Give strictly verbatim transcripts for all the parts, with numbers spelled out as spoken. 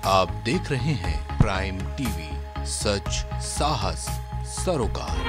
आप देख रहे हैं प्राइम टीवी, सच साहस सरोकार।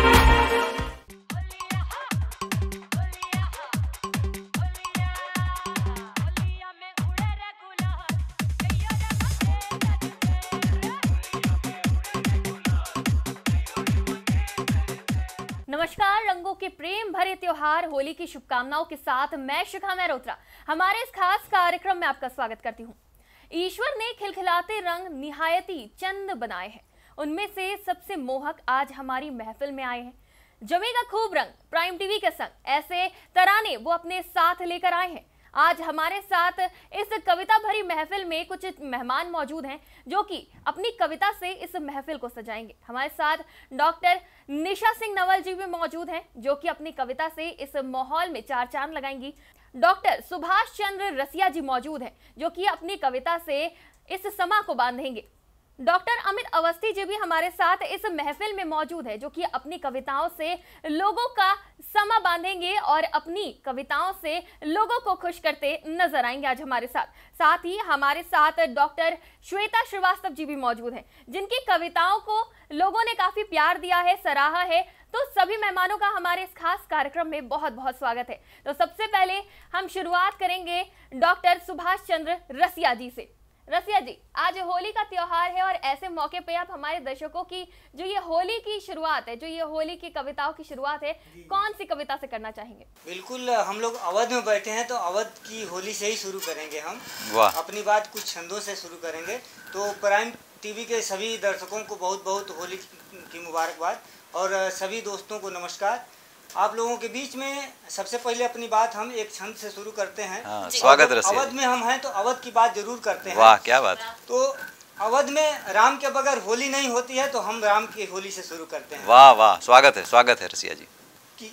नमस्कार। रंगों के प्रेम भरे त्योहार होली की शुभकामनाओं के साथ मैं शिखा मेहरोत्रा हमारे इस खास कार्यक्रम में आपका स्वागत करती हूँ। ईश्वर ने खिलखिलाते रंग निहायती चंद बनाए हैं, उनमें से सबसे मोहक आज हमारी महफिल में आए हैं। जमेगा खूब रंग प्राइम टीवी के संग ऐसे तराने वो अपने साथ लेकर आए हैं। आज हमारे साथ इस कविता भरी महफिल में कुछ मेहमान मौजूद हैं जो कि अपनी कविता से इस महफिल को सजाएंगे। हमारे साथ डॉक्टर निशा सिंह नवल जी भी मौजूद हैं जो कि अपनी कविता से इस माहौल में चार चांद लगाएंगी। डॉक्टर सुभाष चंद्र रसिया जी मौजूद हैं जो कि अपनी कविता से इस समा को बांधेंगे। डॉक्टर अमित अवस्थी जी भी हमारे साथ इस महफिल में मौजूद है जो कि अपनी कविताओं से लोगों का समा बांधेंगे और अपनी कविताओं से लोगों को खुश करते नजर आएंगे आज हमारे साथ। साथ ही हमारे साथ डॉक्टर श्वेता श्रीवास्तव जी भी मौजूद हैं जिनकी कविताओं को लोगों ने काफी प्यार दिया है, सराहा है। तो सभी मेहमानों का हमारे इस खास कार्यक्रम में बहुत बहुत स्वागत है। तो सबसे पहले हम शुरुआत करेंगे डॉक्टर सुभाष चंद्र रसिया जी से। रसिया जी, आज होली का त्योहार है और ऐसे मौके पे आप हमारे दर्शकों की जो ये होली की शुरुआत है, जो ये होली की कविताओं की शुरुआत है, कौन सी कविता से करना चाहेंगे? बिल्कुल, हम लोग अवध में बैठे हैं तो अवध की होली से ही शुरू करेंगे। हम वाह। अपनी बात कुछ छंदों से शुरू करेंगे। तो प्राइम टीवी के सभी दर्शकों को बहुत बहुत होली की मुबारकबाद और सभी दोस्तों को नमस्कार। आप लोगों के बीच में सबसे पहले अपनी बात हम एक छंद से शुरू करते हैं। हाँ, स्वागत रसिया। अवध में हम हैं तो अवध की बात जरूर करते हैं। वाह, क्या बात। तो अवध में राम के बगैर होली नहीं होती है तो हम राम की होली से शुरू करते हैं। वाह वाह, स्वागत है, स्वागत है रसिया जी। कि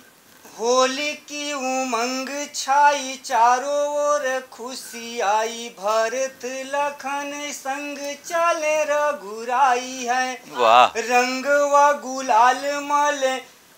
होली की उमंग छाई चारों ओर, खुशी आई भरत लखन संग चले रघुराई है। वाह। रंग व गुलाल मल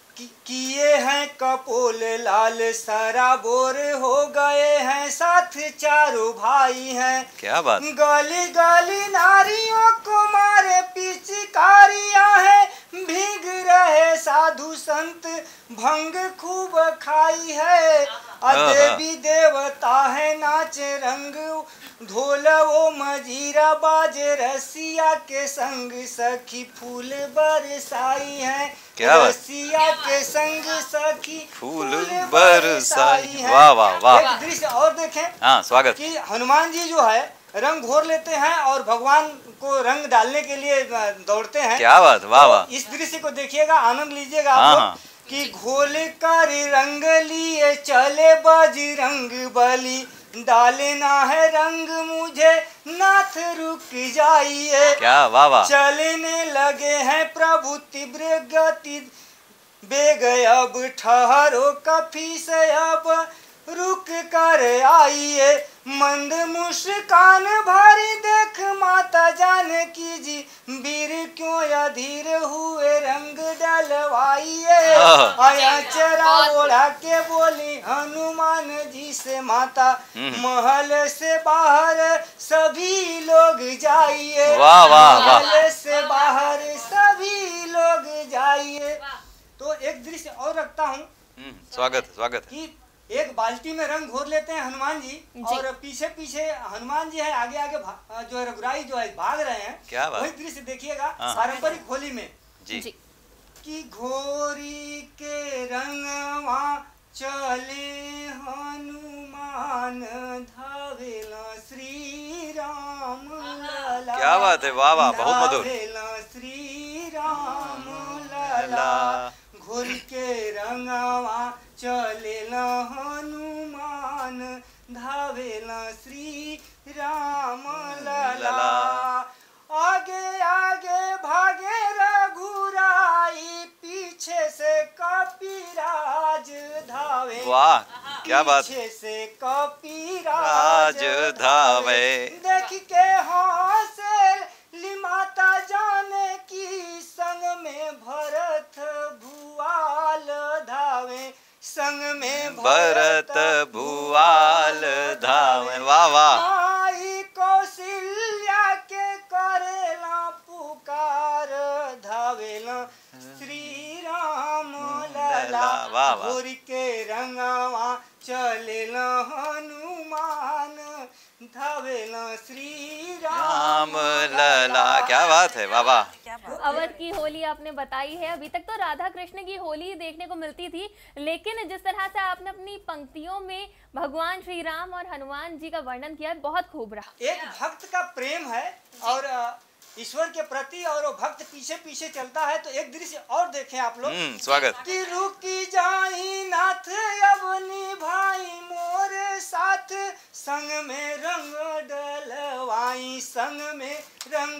किए हैं कपोल लाल, सराबोर हो गए हैं साथ चारों भाई हैं। क्या बात। गली गली नारियों को मारे पिचकारियां हैं, भीग रहे साधु संत भंग खूब खाई है। देवी देवता है नाच रंग ढोल वो मजीरा बाजे, रसिया के संग सखी फूल बरसाई है। रसिया के संग सखी फूल बरसाई। वाह वाह वाह। एक दृश्य और देखें। हाँ, स्वागत। कि हनुमान जी जो है रंग घोर लेते हैं और भगवान को रंग डालने के लिए दौड़ते हैं। क्या बात, वाह वाह। इस दृश्य को देखिएगा, आनंद लीजिएगा आप हाँ, लोग। हाँ। कि घोल कर रंग लिए चले बजरंग बली, डालना है रंग मुझे नाथ रुक जाइए। क्या, वाह वाह। चलने लगे हैं प्रभु तीव्र गति बेग, अब ठहरो कफी से अब रुक कर आइए। मंद मुस्कान भरी देख माता जानकी जी, वीर क्यों अधीर हुए रंग डलवाइए। आया चरा ओढ़ा के बोली हनुमान जी से माता, महल से बाहर सभी लोग जाइए। वाह वाह वाह। महल से बाहर सभी लोग जाइए। तो एक दृश्य और रखता हूँ। स्वागत स्वागत। कि एक बाल्टी में रंग घोर लेते हैं हनुमान जी, जी। और पीछे पीछे हनुमान जी है, आगे आगे जो है रघुराई जो है भाग रहे हैं। क्या बात। वही दृश्य देखिएगा हाँ। पारंपरिक होली में। जी, जी। कि घोरी के रंगवा चले हनुमान, धावेला श्री राम लला। क्या बात है, वाह वाह, बहुत मधुर। धावेला श्री राम लला, घोर के रंगवा चलेला हनुमान, धावेला श्री राम लला। आगे आगे भागे रघुराई, पीछे से कपिराज धावे। वाह, क्या बात। पीछे से कपिराज धावे। देख के हंसे लिमाता जाने की, संग में भरत भुआल धावे, संग में भरत भुआल धावे। वाह वाह। आई कौशल्या के वाह वाह घोर के रंगवा चले न हनुमान धावे न श्री राम राम लला। क्या बात है, वाह वाह। अवध की होली आपने बताई है। अभी तक तो राधा कृष्ण की होली देखने को मिलती थी, लेकिन जिस तरह से आपने अपनी पंक्तियों में भगवान श्री राम और हनुमान जी का वर्णन किया है, बहुत खूब रहा। एक भक्त का प्रेम है और ईश्वर के प्रति, और वो भक्त पीछे पीछे चलता है। तो एक दृश्य और देखें आप लोग। हम्म, स्वागत। कि रुकी जाई नाथ अब निभाई मोरे साथ, संग में रंग डलवाई, संग में रंग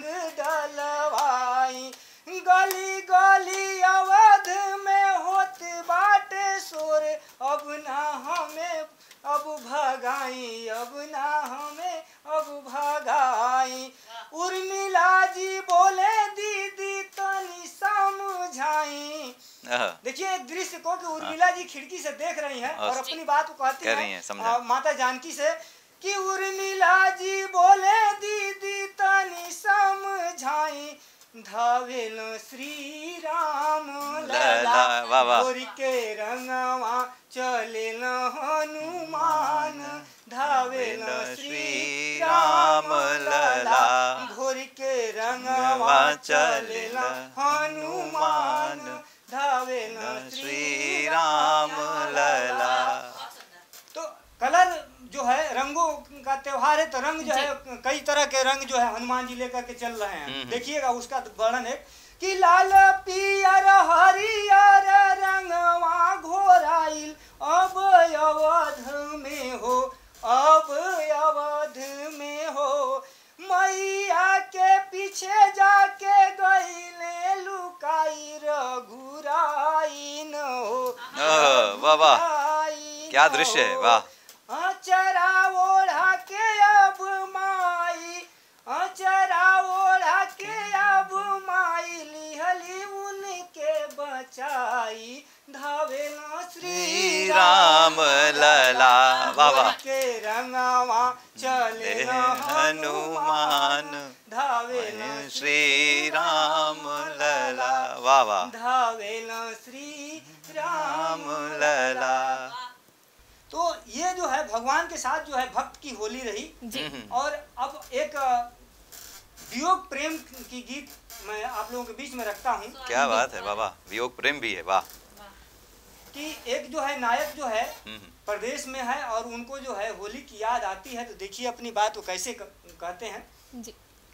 डलवाई। गली गली अवध में होत बाटे शोर, अब ना हमें अब भगाई, अब ना हमें अब भगाई। उर्मिला जी बोले दीदी तनी समझाई। देखिए एक दृश्य को कि उर्मिला जी खिड़की से देख रही हैं और अपनी बात को कहती हैं माता जानकी से कि उर्मिला जी बोले दीदी तनी समझाई, धावेल श्री राम लला, घोर के रंगवा चले न हनुमान धावेल श्री राम लला, घोर के रंगवा चले न हनुमान धावेल श्री राम लला। तो कलर जो है रंगों का त्योहार है, तो रंग जो है कई तरह के रंग जो है हनुमान जी लेकर के चल रहे हैं। देखिएगा उसका वर्णन है कि लाल पियर हरियर रंगवा घोराइल अब अवध में हो, अब अवध में हो। मैया के पीछे जाके गईले लुकाई रघुराई न हो। वाह वाह, क्या दृश्य है, वाह। अचरा ओढ़ा के अब माई, अचरा ओढ़ा के अब माई लिहली उनके बचाई, धावे न श्री राम लला, बाबा के रंगवा चले न हनुमान धावे न श्री राम लला, वाह वाह, धावे न श्री राम लला। तो ये जो है भगवान के साथ जो है भक्त की होली रही जी। और अब एक वियोग प्रेम की गीत मैं आप लोगों के बीच में रखता हूँ। क्या बात है बाबा, वियोग प्रेम भी है, वाह। कि एक जो है नायक जो है प्रदेश में है और उनको जो है होली की याद आती है, तो देखिए अपनी बात को कैसे कहते हैं जी।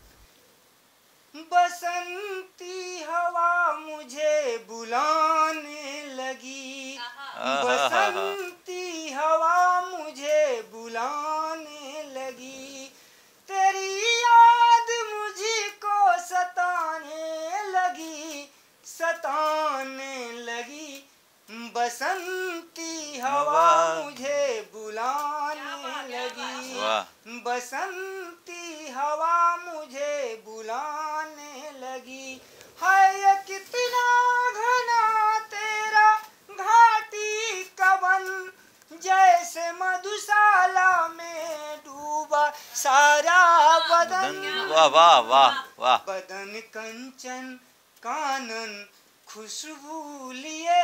बसंती हवा मुझे बुलाने लगी, बसंती हवा मुझे बुलाने लगी, तेरी याद मुझको सताने लगी, सताने लगी। बसंती हवा मुझे बुलाने लगी, बसंती हवा मुझे बुलाने लगी। है कितना घना तेरा घाटी का वन, जैसे मधुशाला में डूबा सारा बदन, वाह वाह वाह वाह। बदन कंचन कानन खुशबू लिए,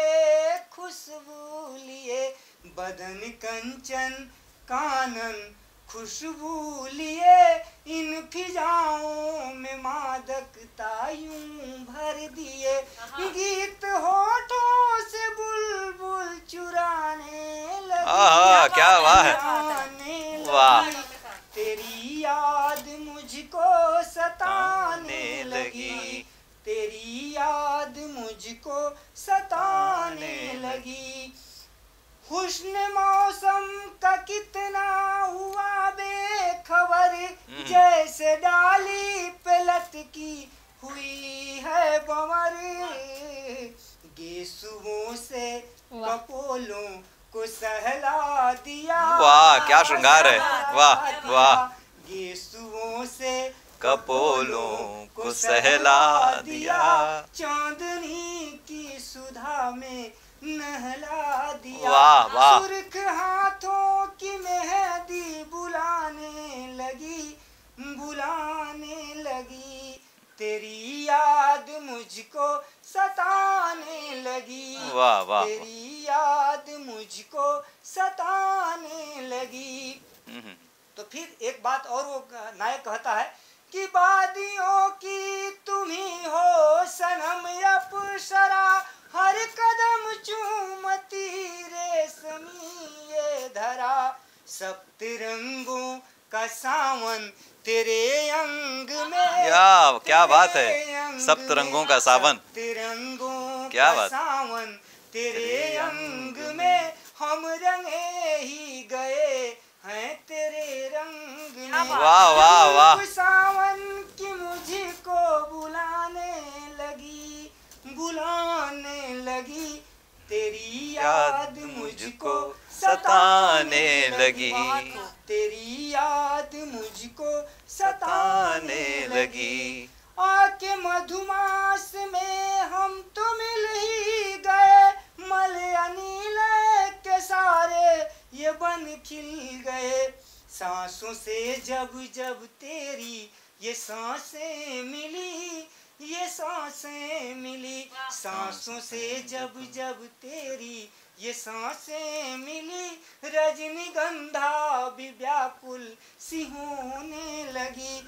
खुशबू लिए, बदन कंचन कानन खुशबू लिए, इन फिजाओं में मादकता यूं भर दिए, गीत होठों से बुलबुल चुराने लगी, आहा, क्या वाह है, वाह। तेरी याद मुझको सताने लगी, तेरी याद मुझको सताने लगी। हुस्न मौसम का कितना हुआ बेखबर, जैसे डाली पे लटकी हुई है बंवर, गेसुओं से कपोलों को सहला दिया, वाह क्या श्रृंगार है, वाह वाह। गेसुओं से कपोलों को सहला दिया, चांदनी की सुधा में नहला दिया, वाह वाह। सुर्ख हाथों की मेहंदी बुलाने लगी, बुलाने लगी, तेरी याद मुझको सताने लगी। वाह वाह तेरी याद मुझको सताने लगी। तो फिर एक बात और वो नायक कहता है कि वादियों की तुम ही हो सनम अप्सरा, हर कदम चूमती रेशमी ये धरा, सब तिरंगों का सावन तेरे अंग में। क्या क्या बात है, सब तिरंगों का सावन, तिरंगों क्या का बात, सावन तेरे अंग में, हम रंगे ही गए हैं तेरे रंग में। वाह वाह वाह। सावन की मुझको बुलाने लगी, बुलाने लगी, तेरी याद मुझको सताने लगी, तेरी याद मुझको सताने लगी। आके मधुमास में हम तो मिल ही गए, मल अनिल के सारे ये बन खिल गए। सांसों से जब जब तेरी ये सांसें मिली, ये सांसें मिली, सांसों से जब जब तेरी ये सांसें मिली, रजनीगंधा भी व्याकुल सी होने लगी।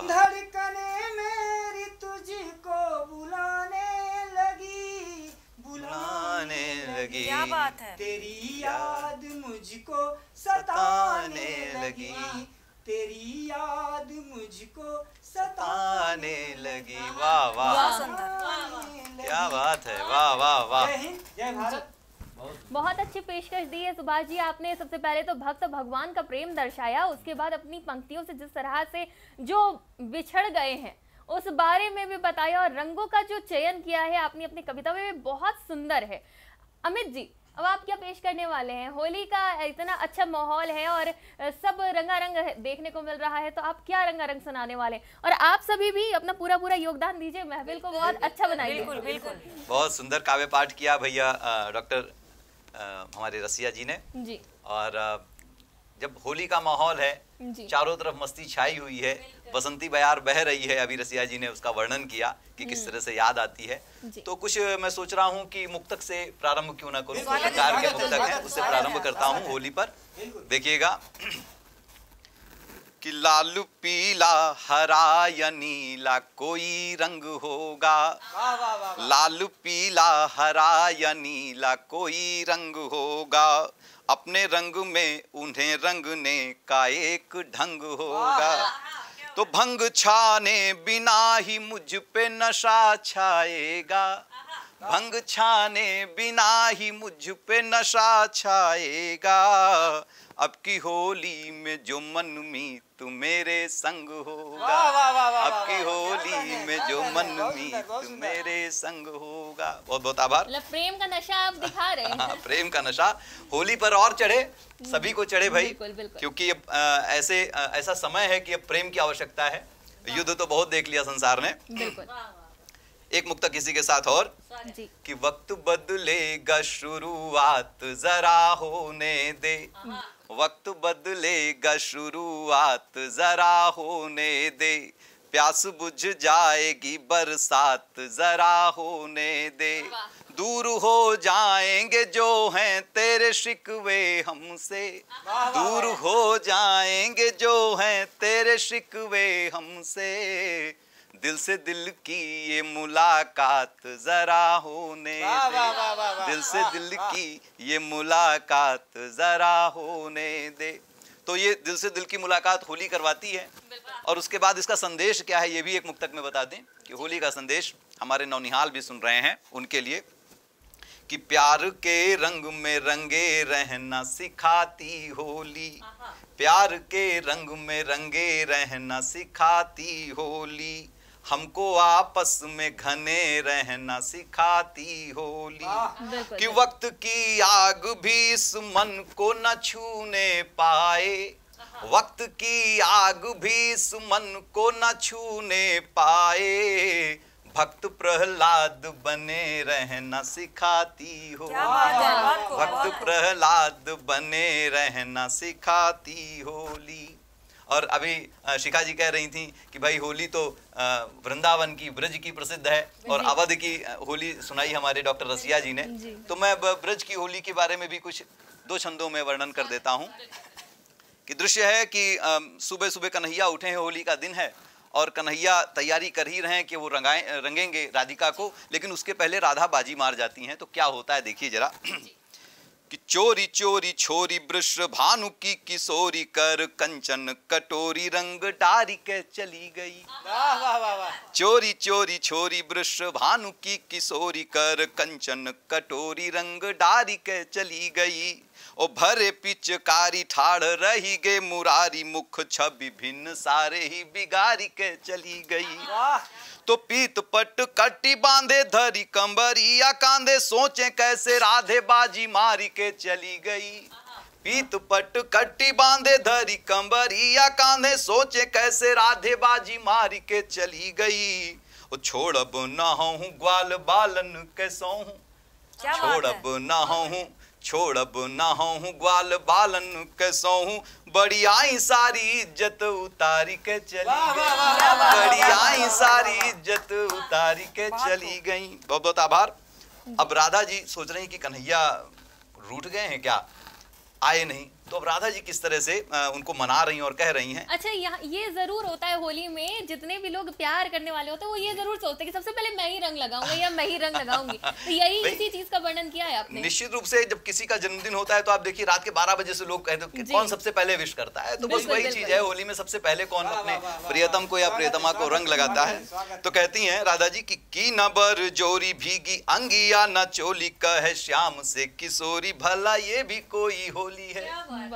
धड़कने मेरी तुझको बुलाने लगी, बुलाने लगी। क्या बात है। तेरी याद मुझको सताने लगी, तेरी याद मुझको सताने लगी। वाह वाह, क्या बात है, वाह वाह वाह। जय हिंद, जय भारत। बहुत अच्छी पेशकश दी है सुभाष जी आपने। सबसे पहले तो भक्त भगवान का प्रेम दर्शाया, उसके बाद अपनी पंक्तियों से जिस तरह से जो बिछड़ गए हैं उस बारे में भी बताया, और रंगों का जो चयन किया है आपने अपनी कविता में भी बहुत सुंदर है। अमित जी, अब आप क्या पेश करने वाले हैं? होली का इतना अच्छा माहौल है और सब रंगारंग देखने को मिल रहा है, तो आप क्या रंगारंग सुनाने वाले हैं? और आप सभी भी अपना पूरा पूरा योगदान दीजिए, महफिल को बहुत अच्छा बनाइए। बिल्कुल बिल्कुल। बहुत सुंदर काव्य पाठ किया भैया डॉक्टर हमारे रसिया जी ने जी। और जब होली का माहौल है, चारों तरफ मस्ती छाई हुई है, बसंती बयार बह रही है, अभी रसिया जी ने उसका वर्णन किया कि किस तरह से याद आती है। तो कुछ मैं सोच रहा हूँ कि मुक्तक से प्रारंभ क्यों ना करूँ, प्रकार के मुक्तक हैं उससे प्रारंभ करता हूँ होली पर। देखिएगा कि लाल पीला हरा या नीला कोई रंग होगा, लाल पीला हरा या नीला कोई रंग होगा, अपने रंग में उन्हें रंगने का एक ढंग होगा। तो भंग छाने बिना ही मुझ पे नशा छाएगा, भंग छाने बिना ही मुझ पे नशा छाएगा, अब की होली में जो मनमीत मेरे संग होगा, अब की होली में जो मनमीत मेरे संग होगा। बहुत बहुत आभार। मतलब प्रेम का नशा आप दिखा रहे हैं। प्रेम का नशा होली पर और चढ़े, सभी को चढ़े भाई, बिल्कुल, बिल्कुल। क्योंकि अब ऐसे ऐसा समय है कि अब प्रेम की आवश्यकता है। युद्ध तो बहुत देख लिया संसार ने। बिल्कुल। एक मुक्तक किसी के साथ और जी। कि वक्त बदलेगा शुरुआत जरा होने दे, वक्त बदलेगा शुरुआत जरा होने दे, प्यास बुझ जाएगी बरसात जरा होने दे, दूर हो जाएंगे जो हैं तेरे शिकवे हमसे, दूर हो जाएंगे जो हैं तेरे शिकवे हमसे, दिल से दिल की ये मुलाकात जरा होने दे, दिल से दिल की ये मुलाकात जरा होने दे। तो ये दिल से दिल की मुलाकात होली करवाती है। और उसके बाद इसका संदेश क्या है ये भी एक मुक्तक में बता दें कि होली का संदेश हमारे नौनिहाल भी सुन रहे हैं उनके लिए, कि प्यार के रंग में रंगे रहना सिखाती होली, प्यार के रंग में रंगे रहना सिखाती होली, हमको आपस में घने रहना सिखाती होली, कि वक्त की आग भी इस मन को न छूने पाए, वक्त की आग भी इस मन को न छूने पाए, भक्त प्रहलाद बने रहना सिखाती होली, भक्त प्रहलाद बने रहना सिखाती होली। और अभी शिखा जी कह रही थी कि भाई होली तो वृंदावन की, ब्रज की प्रसिद्ध है, और अवध की होली सुनाई हमारे डॉक्टर रसिया जी ने। तो मैं ब्रज की होली के बारे में भी कुछ दो छंदों में वर्णन कर देता हूँ। कि दृश्य है कि सुबह सुबह कन्हैया उठे हैं, होली का दिन है, और कन्हैया तैयारी कर ही रहे हैं कि वो रंगाएं रंगेंगे राधिका को, लेकिन उसके पहले राधा बाजी मार जाती हैं। तो क्या होता है देखिए जरा। कि चोरी चोरी छोरी वृष भानु की किशोरी कर कंचन कटोरी रंग डारी के चली गई। वाह वाह वाह वाह। चोरी चोरी छोरी वृष भानु की किशोरी कर कंचन कटोरी रंग डारी के चली गई। ओ भरे पिचकारी ठाड़ रही गे मुरारी मुख छवि भिन्न सारे ही बिगारी के चली गई। वाह। तो पीत पट कट्टी बांधे धरी कंबरिया कांधे सोचे कैसे राधे बाजी मारी के चली गई। पीत पट कट्टी बांधे धरी कंबरिया कांधे सोचे कैसे राधे बाजी मारी के चली गई। ओ छोड़ब न हूँ ग्वाल बालन कैसो हूँ, छोड़ब न हूँ छोड़ब न हूँ ग्वाल बालन कैसो हूँ, बड़ी आई सारी इज्जत उतारी के चली गई। बड़ी आई सारी इज्जत उतारी के चली गई। बहुत बहुत आभार। अब राधा जी सोच रही हैं कि कन्हैया रूठ गए हैं क्या, आए नहीं, तो अब राधा जी किस तरह से आ, उनको मना रही हैं और कह रही हैं। अच्छा, यहाँ ये जरूर होता है होली में, जितने भी लोग प्यार करने वाले होते हैं वो ये जरूर सोचते हैं कि सबसे पहले मैं ही रंग लगाऊंगा या मैं ही रंग लगाऊंगी। तो यही इसी चीज का वर्णन किया है आपने। निश्चित रूप से जब किसी का जन्मदिन होता है तो आप देखिए रात के बारह बजे से लोग कहते हैं कौन सबसे पहले विश करता है, तो बस वही चीज है, होली में सबसे पहले कौन अपने प्रियतम को या प्रियतमा को रंग लगाता है। तो कहती है राधा जी की की न बर जोरी भीगी अंगिया न चोली कहे श्याम से किशोरी, भला ये भी कोई होली है।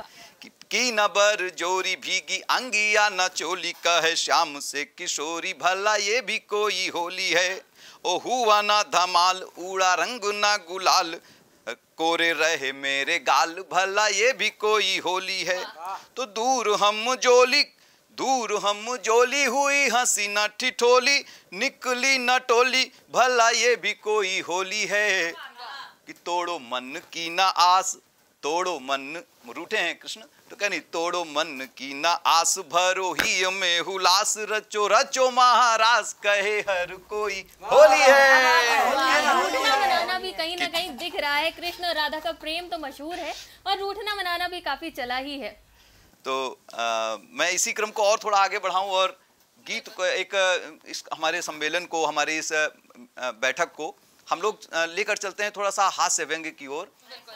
की न बर जोरी भीगी अंगिया न चोली कहे श्याम से किशोरी, भला ये भी कोई होली है। ओ हुआ ना धमाल उड़ा रंग ना गुलाल कोरे रहे मेरे गाल, भला ये भी कोई होली है। तो दूर हम जोली दूर हम जोली हुई हंसी न ठिठोली, निकली न टोली, भला ये भी कोई होली है। कि तोड़ो मन की ना आस, तोड़ो मन, रूठे हैं कृष्ण तो कहनी तोड़ो मन की ना आस, भरो ही में हुलास, रचो रचो महारास कहे हर कोई होली है। रूठना मनाना भी कहीं ना कहीं दिख रहा है। कृष्ण और राधा का प्रेम तो मशहूर है और रूठना मनाना भी काफी चला ही है। तो आ, मैं इसी क्रम को और थोड़ा आगे बढ़ाऊं और गीत को एक इस हमारे सम्मेलन को, हमारे इस बैठक को हम लोग लेकर चलते हैं थोड़ा सा हास्य व्यंग्य की ओर।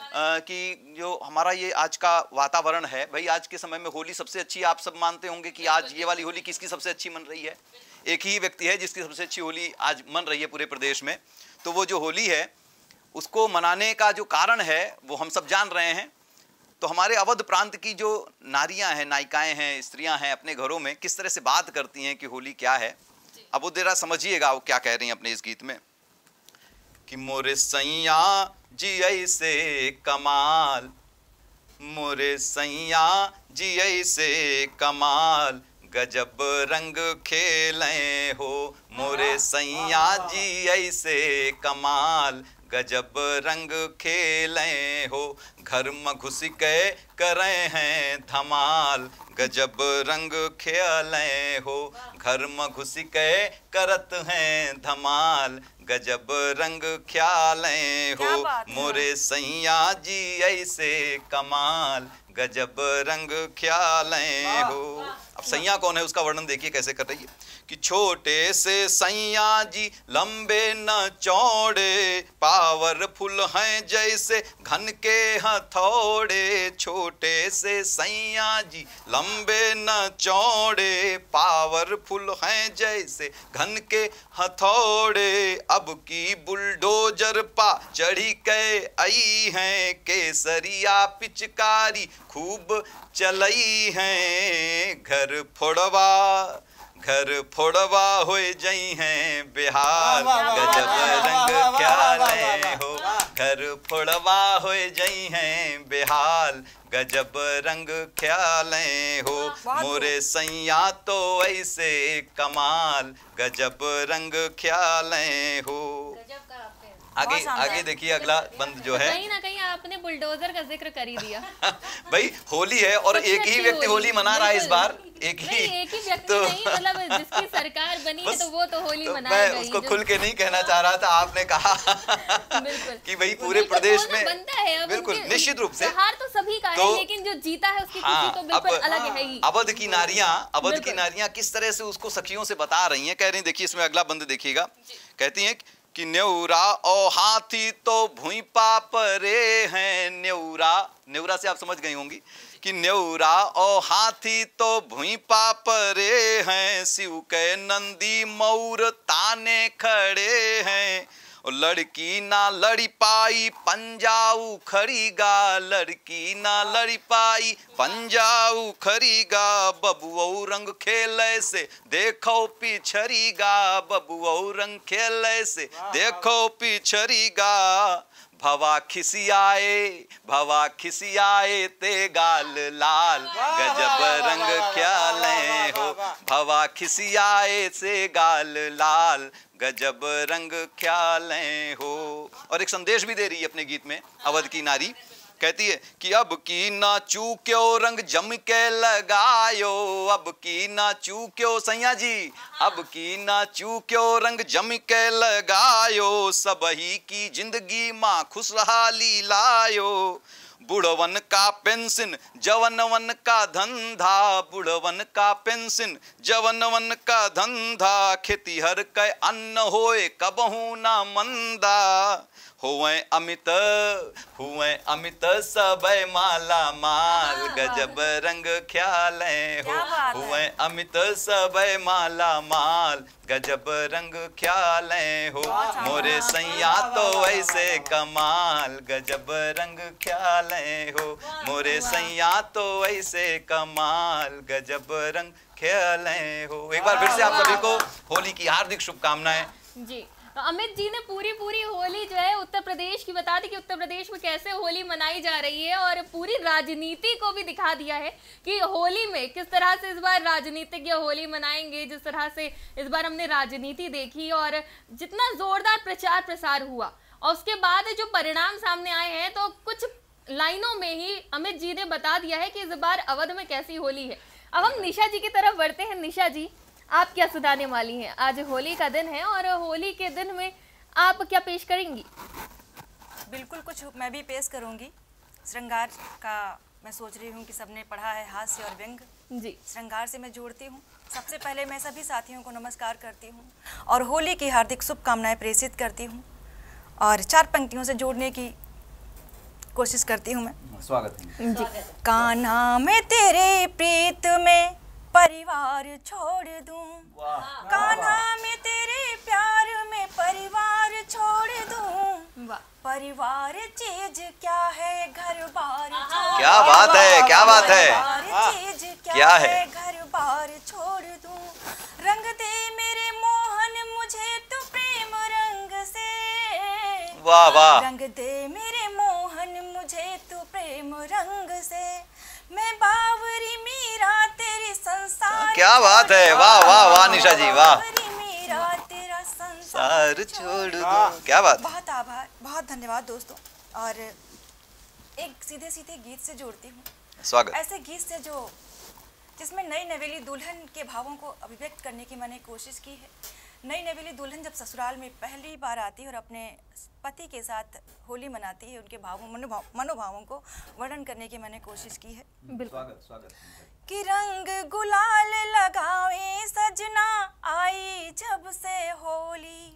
कि जो हमारा ये आज का वातावरण है, भाई आज के समय में होली सबसे अच्छी, आप सब मानते होंगे कि आज ये वाली होली किसकी सबसे अच्छी मन रही है। एक ही व्यक्ति है जिसकी सबसे अच्छी होली आज मन रही है पूरे प्रदेश में। तो वो जो होली है उसको मनाने का जो कारण है वो हम सब जान रहे हैं। तो हमारे अवध प्रांत की जो नारियां हैं, नायिकाएं हैं, स्त्रियां हैं, अपने घरों में किस तरह से बात करती हैं कि होली क्या है। अब वो जरा समझिएगा वो क्या कह रही हैं अपने इस गीत में। कि मोरे सैया जी ऐसे कमाल, मोरे सैया जी ऐसे कमाल, गजब रंग खेलें हो, मोरे सैया जी ऐसे कमाल, गजब रंग खेलें हो, घर में घुस के करें हैं धमाल, गजब रंग खेलें हो, घर में घुस के करत हैं धमाल, गजब रंग ख्यालें हो, मोरे सैया जी ऐसे कमाल, गजब रंग ख्यालें हो। अब सैया कौन है उसका वर्णन देखिए कैसे कर रही है। कि छोटे से सैया जी लंबे न चौड़े, पावरफुल हैं जैसे घन के हथौड़े, छोटे से सैया जी लंबे न चौड़े, पावरफुल हैं जैसे घन के हथौड़े, अब की बुलडोजर पा चढ़ी के आई हैं, केसरिया पिचकारी खूब चलई हैं, घर फोड़वा घर फोड़वा हो जई हैं बिहार, गजब रंग ख्यालें हो, घर फोड़वा हो जई हैं बिहार, गजब रंग ख्यालें हो, मोरे सैया तो ऐसे कमाल, गजब रंग ख्यालें हो। आगे आगे देखिए अगला बंद जो है, कहीं ना कहीं आपने बुलडोजर का जिक्र कर ही दिया। भाई होली है और एक ही व्यक्ति होली मना रहा है इस बार, एक ही एक ही व्यक्ति तो नहीं, मतलब जिसकी सरकार बनी है तो वो तो होली तो मनाएगा मैं ही। उसको जो- खुल के नहीं कहना चाह रहा था, आपने कहा बिल्कुल कि भाई पूरे बिल्कुल, प्रदेश वो तो में बनता है, अब बिल्कुल उनके- निश्चित रूप से त्योहार तो सभी का है, तो- लेकिन जो जीता है उसकी हाँ, खुशी तो बिल्कुल अब- अलग है ही। अवध की नारियां अवध की बिल्कुल। नारियां किस तरह से उसको सखियों से बता रही हैं, कह रही हैं, देखिए इसमें अगला बंद देखिएगा, कहती हैं कि न्योरा ओ हाथी तो भूई पापरे हैं, न्योरा न्योरा से आप समझ गई होंगी कि न्योरा ओ हाथी तो भूई पापरे हैं, शिव के नंदी मऊर ताने खड़े हैं, और लड़की ना लड़ी पाई पंजाऊ खरीगा, लड़की ना लड़ी पाई पंजाऊ खरीगा, बबुओ रंग खेले से देखो पिछरीगा, बबुओ रंग खेले से देखो पिछरीगा, भवा खिसियाए भवा खिसियाए ते गाल लाल, गजब रंग ख्यालें हो, भवा खिसियाए से गाल लाल, गजब रंग ख्यालें हो। और एक संदेश भी दे रही है अपने गीत में अवध की नारी, कहती है कि अब की ना चूक्यो रंग जम के लगायो, अब की ना चूक्यो सैया जी, अब की ना चूक्यो रंग जम के लगायो, सबही की जिंदगी माँ खुशहाली लायो, बुढ़वन का पेंशन जवनवन का धंधा, बुढ़वन का पेंशन जवनवन का धंधा, खेतीहर के अन्न होए कबहू ना मंदा, हुए अमित हुए अमित सब माला माल, गजब रंग ख्यालें हो, हुए अमित सब माला माल, गजब रंग ख्यालें हो, मोरे सैया तो ऐसे कमाल, गजब रंग ख्यालें हो, मोरे सैया तो ऐसे कमाल, गजब रंग ख्यालें हो। एक बार फिर से आप सभी को होली की हार्दिक शुभकामनाएं। जी, अमित जी ने पूरी पूरी होली जो है उत्तर प्रदेश की बता दी कि उत्तर प्रदेश में कैसे होली मनाई जा रही है, और पूरी राजनीति को भी दिखा दिया है कि होली में किस तरह से इस बार राजनीतिज्ञ होली मनाएंगे। जिस तरह से इस बार हमने राजनीति देखी और जितना जोरदार प्रचार प्रसार हुआ, और उसके बाद जो परिणाम सामने आए हैं, तो कुछ लाइनों में ही अमित जी ने बता दिया है कि इस बार अवध में कैसी होली है। अब हम निशा जी की तरफ बढ़ते हैं। निशा जी, आप क्या सुनाने वाली हैं? आज होली का दिन है और होली के दिन में आप क्या पेश करेंगी? बिल्कुल कुछ मैं भी पेश करूंगी। श्रृंगार का मैं सोच रही हूँ कि सबने पढ़ा है हास्य और व्यंग जी, श्रृंगार से मैं जोड़ती हूँ। सबसे पहले मैं सभी साथियों को नमस्कार करती हूँ और होली की हार्दिक शुभकामनाएं प्रेषित करती हूँ, और चार पंक्तियों से जोड़ने की कोशिश करती हूँ मैं। स्वागत है जी। कान्हा में तेरे प्रीत में परिवार छोड़ दूं, कान्हा में तेरे प्यार में परिवार छोड़ दूं, वाह, परिवार चीज क्या है घर बार, क्या बात है, क्या बात है, परिवार चीज क्या, क्या है? है घर बार छोड़ दूं, रंग दे मेरे मोहन मुझे तो प्रेम रंग से, वाह वाह, रंग दे मेरे मोहन मुझे तू प्रेम रंग से, मैं बावरी मीरा तेरी संसार, क्या बात है, वाह वाह वाह निशा जी, वाह, बावरी मीरा तेरा संसार सार छोड़ दो, क्या बात, बहुत आभार, बहुत धन्यवाद दोस्तों। और एक सीधे सीधे गीत से जोड़ती हूँ, स्वागत। ऐसे गीत से जो जिसमें नई नवेली दुल्हन के भावों को अभिव्यक्त करने की मैंने कोशिश की है। नई नवेली दुल्हन जब ससुराल में पहली बार आती है और अपने पति के साथ होली मनाती है, उनके भावों मनोभाव मनोभावों को वर्णन करने की मैंने कोशिश की है। स्वागत स्वागत। कि रंग गुलाल लगावे सजना आई जब से होली,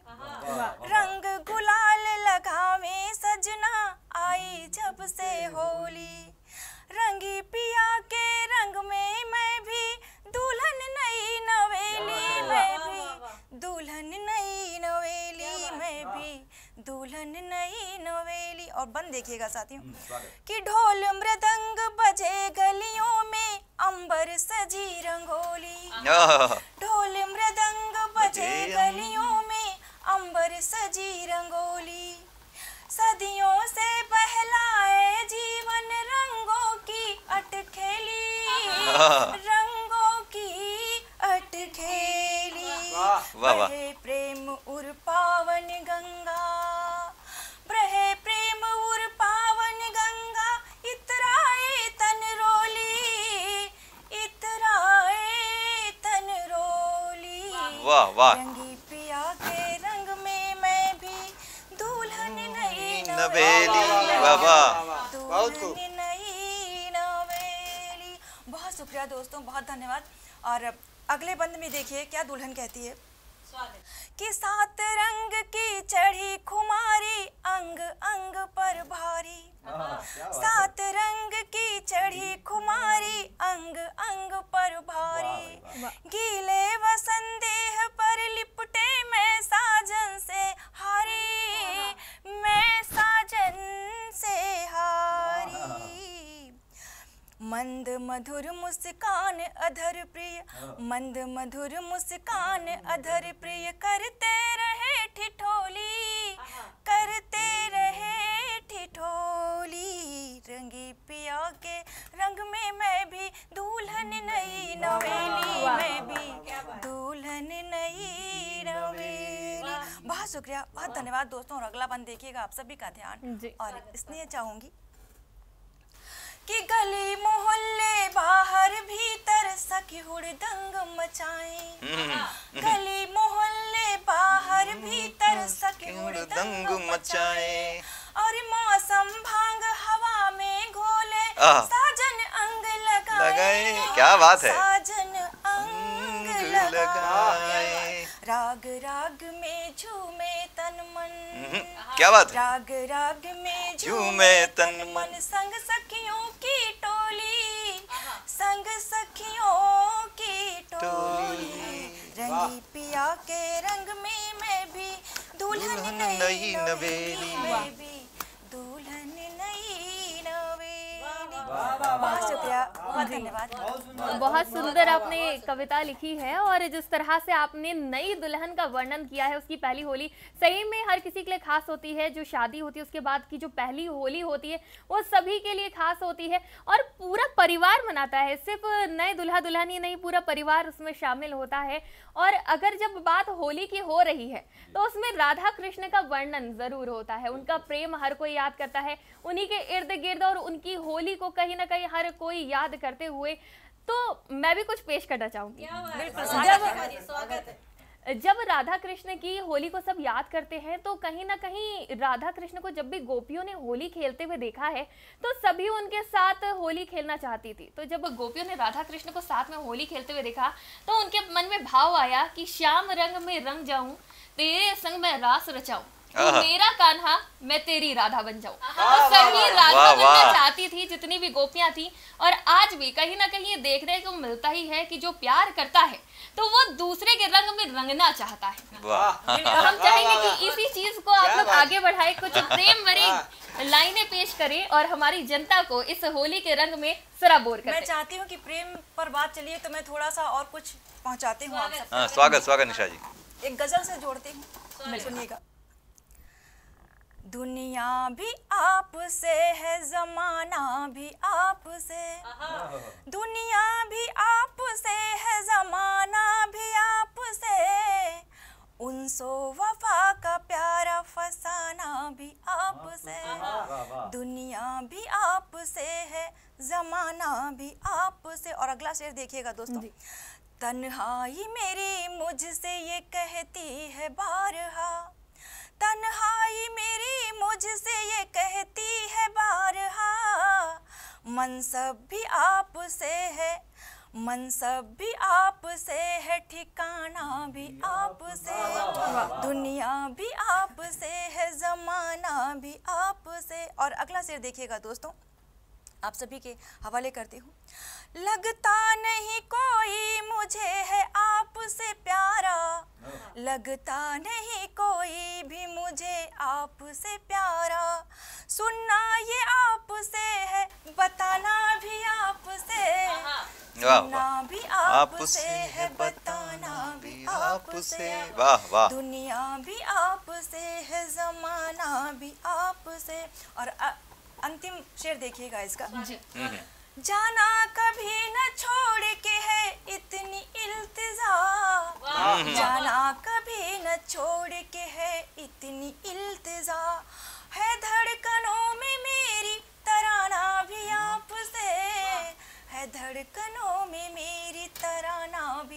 रंग गुलाल लगावे सजना आई जब से होली, रंगी पिया के रंग में मैं भी दुल्हन नई नवेली, मैं भी दुल्हन नई नवेली, मैं भी दुल्हन नई नवेली। और बंद देखिएगा साथियों कि ढोल मृदंग बजे गलियों में अंबर सजी रंगोली, ढोल मृदंग बजे गलियों में अंबर सजी रंगोली, सदियों से बहलाए जीवन रंगों की अटखेली, रंगों की अटखेली, वाह वाह, बहे प्रेम उर पावन गंगा, वाह वाह। रंगी पिया के रंग में मैं भी दुल्हन नई नवेली, वाह वाह। दुल्हन नई नवेली। बहुत शुक्रिया दोस्तों, बहुत धन्यवाद। और अगले बंद में देखिए क्या दुल्हन कहती है कि सात रंग की चढ़ी खुमारी, अंग अंग पर भारी। सात रंग की चढ़ी खुमारी, अंग अंग पर भारी। गीले वसंदेह पर लिपटे मैं साजन से हारी, मैं साजन से हारी। मंद मधुर मुस्कान अधर प्रिय, मंद मधुर मुस्कान अधर प्रिय, करते रहे ठिठोली, करते रहे ठिठोली। रंगी पिया के रंग में मैं भी दुल्हन नई नवेली, मैं भी दुल्हन नई नवेली। बहुत शुक्रिया, बहुत धन्यवाद दोस्तों। और अगला बंद देखिएगा, आप सभी का ध्यान। और इसलिए चाहूंगी कि गली मोहल्ले बाहर भीतर सखी हुड़दंग मचाएं, गली मोहल्ले बाहर भीतर सखी हुड़दंग मचाएं। और मौसम भांग हवा में घोले, साजन अंग लगाए, क्या बात है, साजन अंग लगाए। राग राग में झूमे तन मन, क्या बात है, राग राग में झूमे तन मन। संग सखियों की टोली, संग सखियों की टोली। रंगी पिया के रंग में मैं भी दुल्हन नई नवेली, मैं भी दुल्हन नई नवेली। बहुत शुक्रिया, बहुत धन्यवाद। बहुत सुंदर आपने कविता लिखी है और जिस तरह से आपने नई दुल्हन का वर्णन किया है, उसकी पहली होली सही में हर किसी के लिए खास होती है। जो शादी होती है उसके बाद की जो पहली होली होती है वो सभी के लिए खास होती है और पूरा परिवार मनाता है, सिर्फ नए दुल्हा दुल्हन ही नहीं, पूरा परिवार उसमें शामिल होता है। और अगर जब बात होली की हो रही है तो उसमें राधा कृष्ण का वर्णन जरूर होता है, उनका प्रेम हर कोई याद करता है, उन्हीं के इर्द गिर्द और उनकी होली को कहीं ना कहीं हर कोई याद करते हुए। तो मैं भी कुछ पेश करना चाहूंगी। जब जब राधा कृष्ण की होली को सब याद करते हैं तो कहीं ना कहीं राधा कृष्ण को जब भी गोपियों ने होली खेलते हुए देखा है तो सभी उनके साथ होली खेलना चाहती थी। तो जब गोपियों ने राधा कृष्ण को साथ में होली खेलते हुए देखा तो उनके मन में भाव आया कि श्याम रंग में रंग जाऊं, तेरे संग मैं रास रचाऊं, तू मेरा कान्हा मैं तेरी राधा बन जाऊं। तो सभी राधा बनना चाहती थी, जितनी भी गोपियां थी। और आज भी कहीं ना कहीं ये देखने को मिलता ही है कि जो प्यार करता है तो वो दूसरे के रंग में रंगना चाहता है। हम चाहेंगे कि इसी चीज को आप लोग आगे बढ़ाए, कुछ प्रेम भरी लाइनें पेश करें और हमारी जनता को इस होली के रंग में सराबोर करें। मैं चाहती हूँ कि प्रेम पर बात चलिए तो मैं थोड़ा सा और कुछ पहुँचाती हूँ आप सब। स्वागत स्वागत निशा जी। एक गजल से जोड़ती हूँ, सुनिएगा। दुनिया भी आपसे है, जमाना भी आपसे, दुनिया भी आपसे है, जमाना भी आपसे, उनसो वफा का प्यारा फसाना भी आपसे। दुनिया भी आपसे है, जमाना भी आपसे। और अगला शेर देखिएगा दोस्तों। तन्हाई मेरी मुझसे ये कहती है बारहा, तन्हाई मेरी मुझसे ये कहती है बारहा, मनसब भी आपसे है, मनसब भी आपसे है, ठिकाना भी आपसे, दुनिया भी आपसे है, जमाना भी आपसे। और अगला शेर देखिएगा दोस्तों, आप सभी के हवाले करती हूँ। लगता नहीं कोई मुझे है आपसे प्यारा, लगता नहीं कोई भी मुझे आपसे प्यारा, सुनना ये आपसे है, बताना भी आपसे, सुनना भी आपसे है, बताना भी आपसे। वाह वाह। दुनिया भी आपसे है, जमाना भी आपसे। और अंतिम शेर देखिएगा इसका। जी। जाना कभी न छोड़ के है इतनी इल्तिजा, जाना कभी न छोड़ के है इतनी इल्तिजा, है धड़कनों में मेरी तराना भी आपसे, है धड़कनों में मेरी तराना भी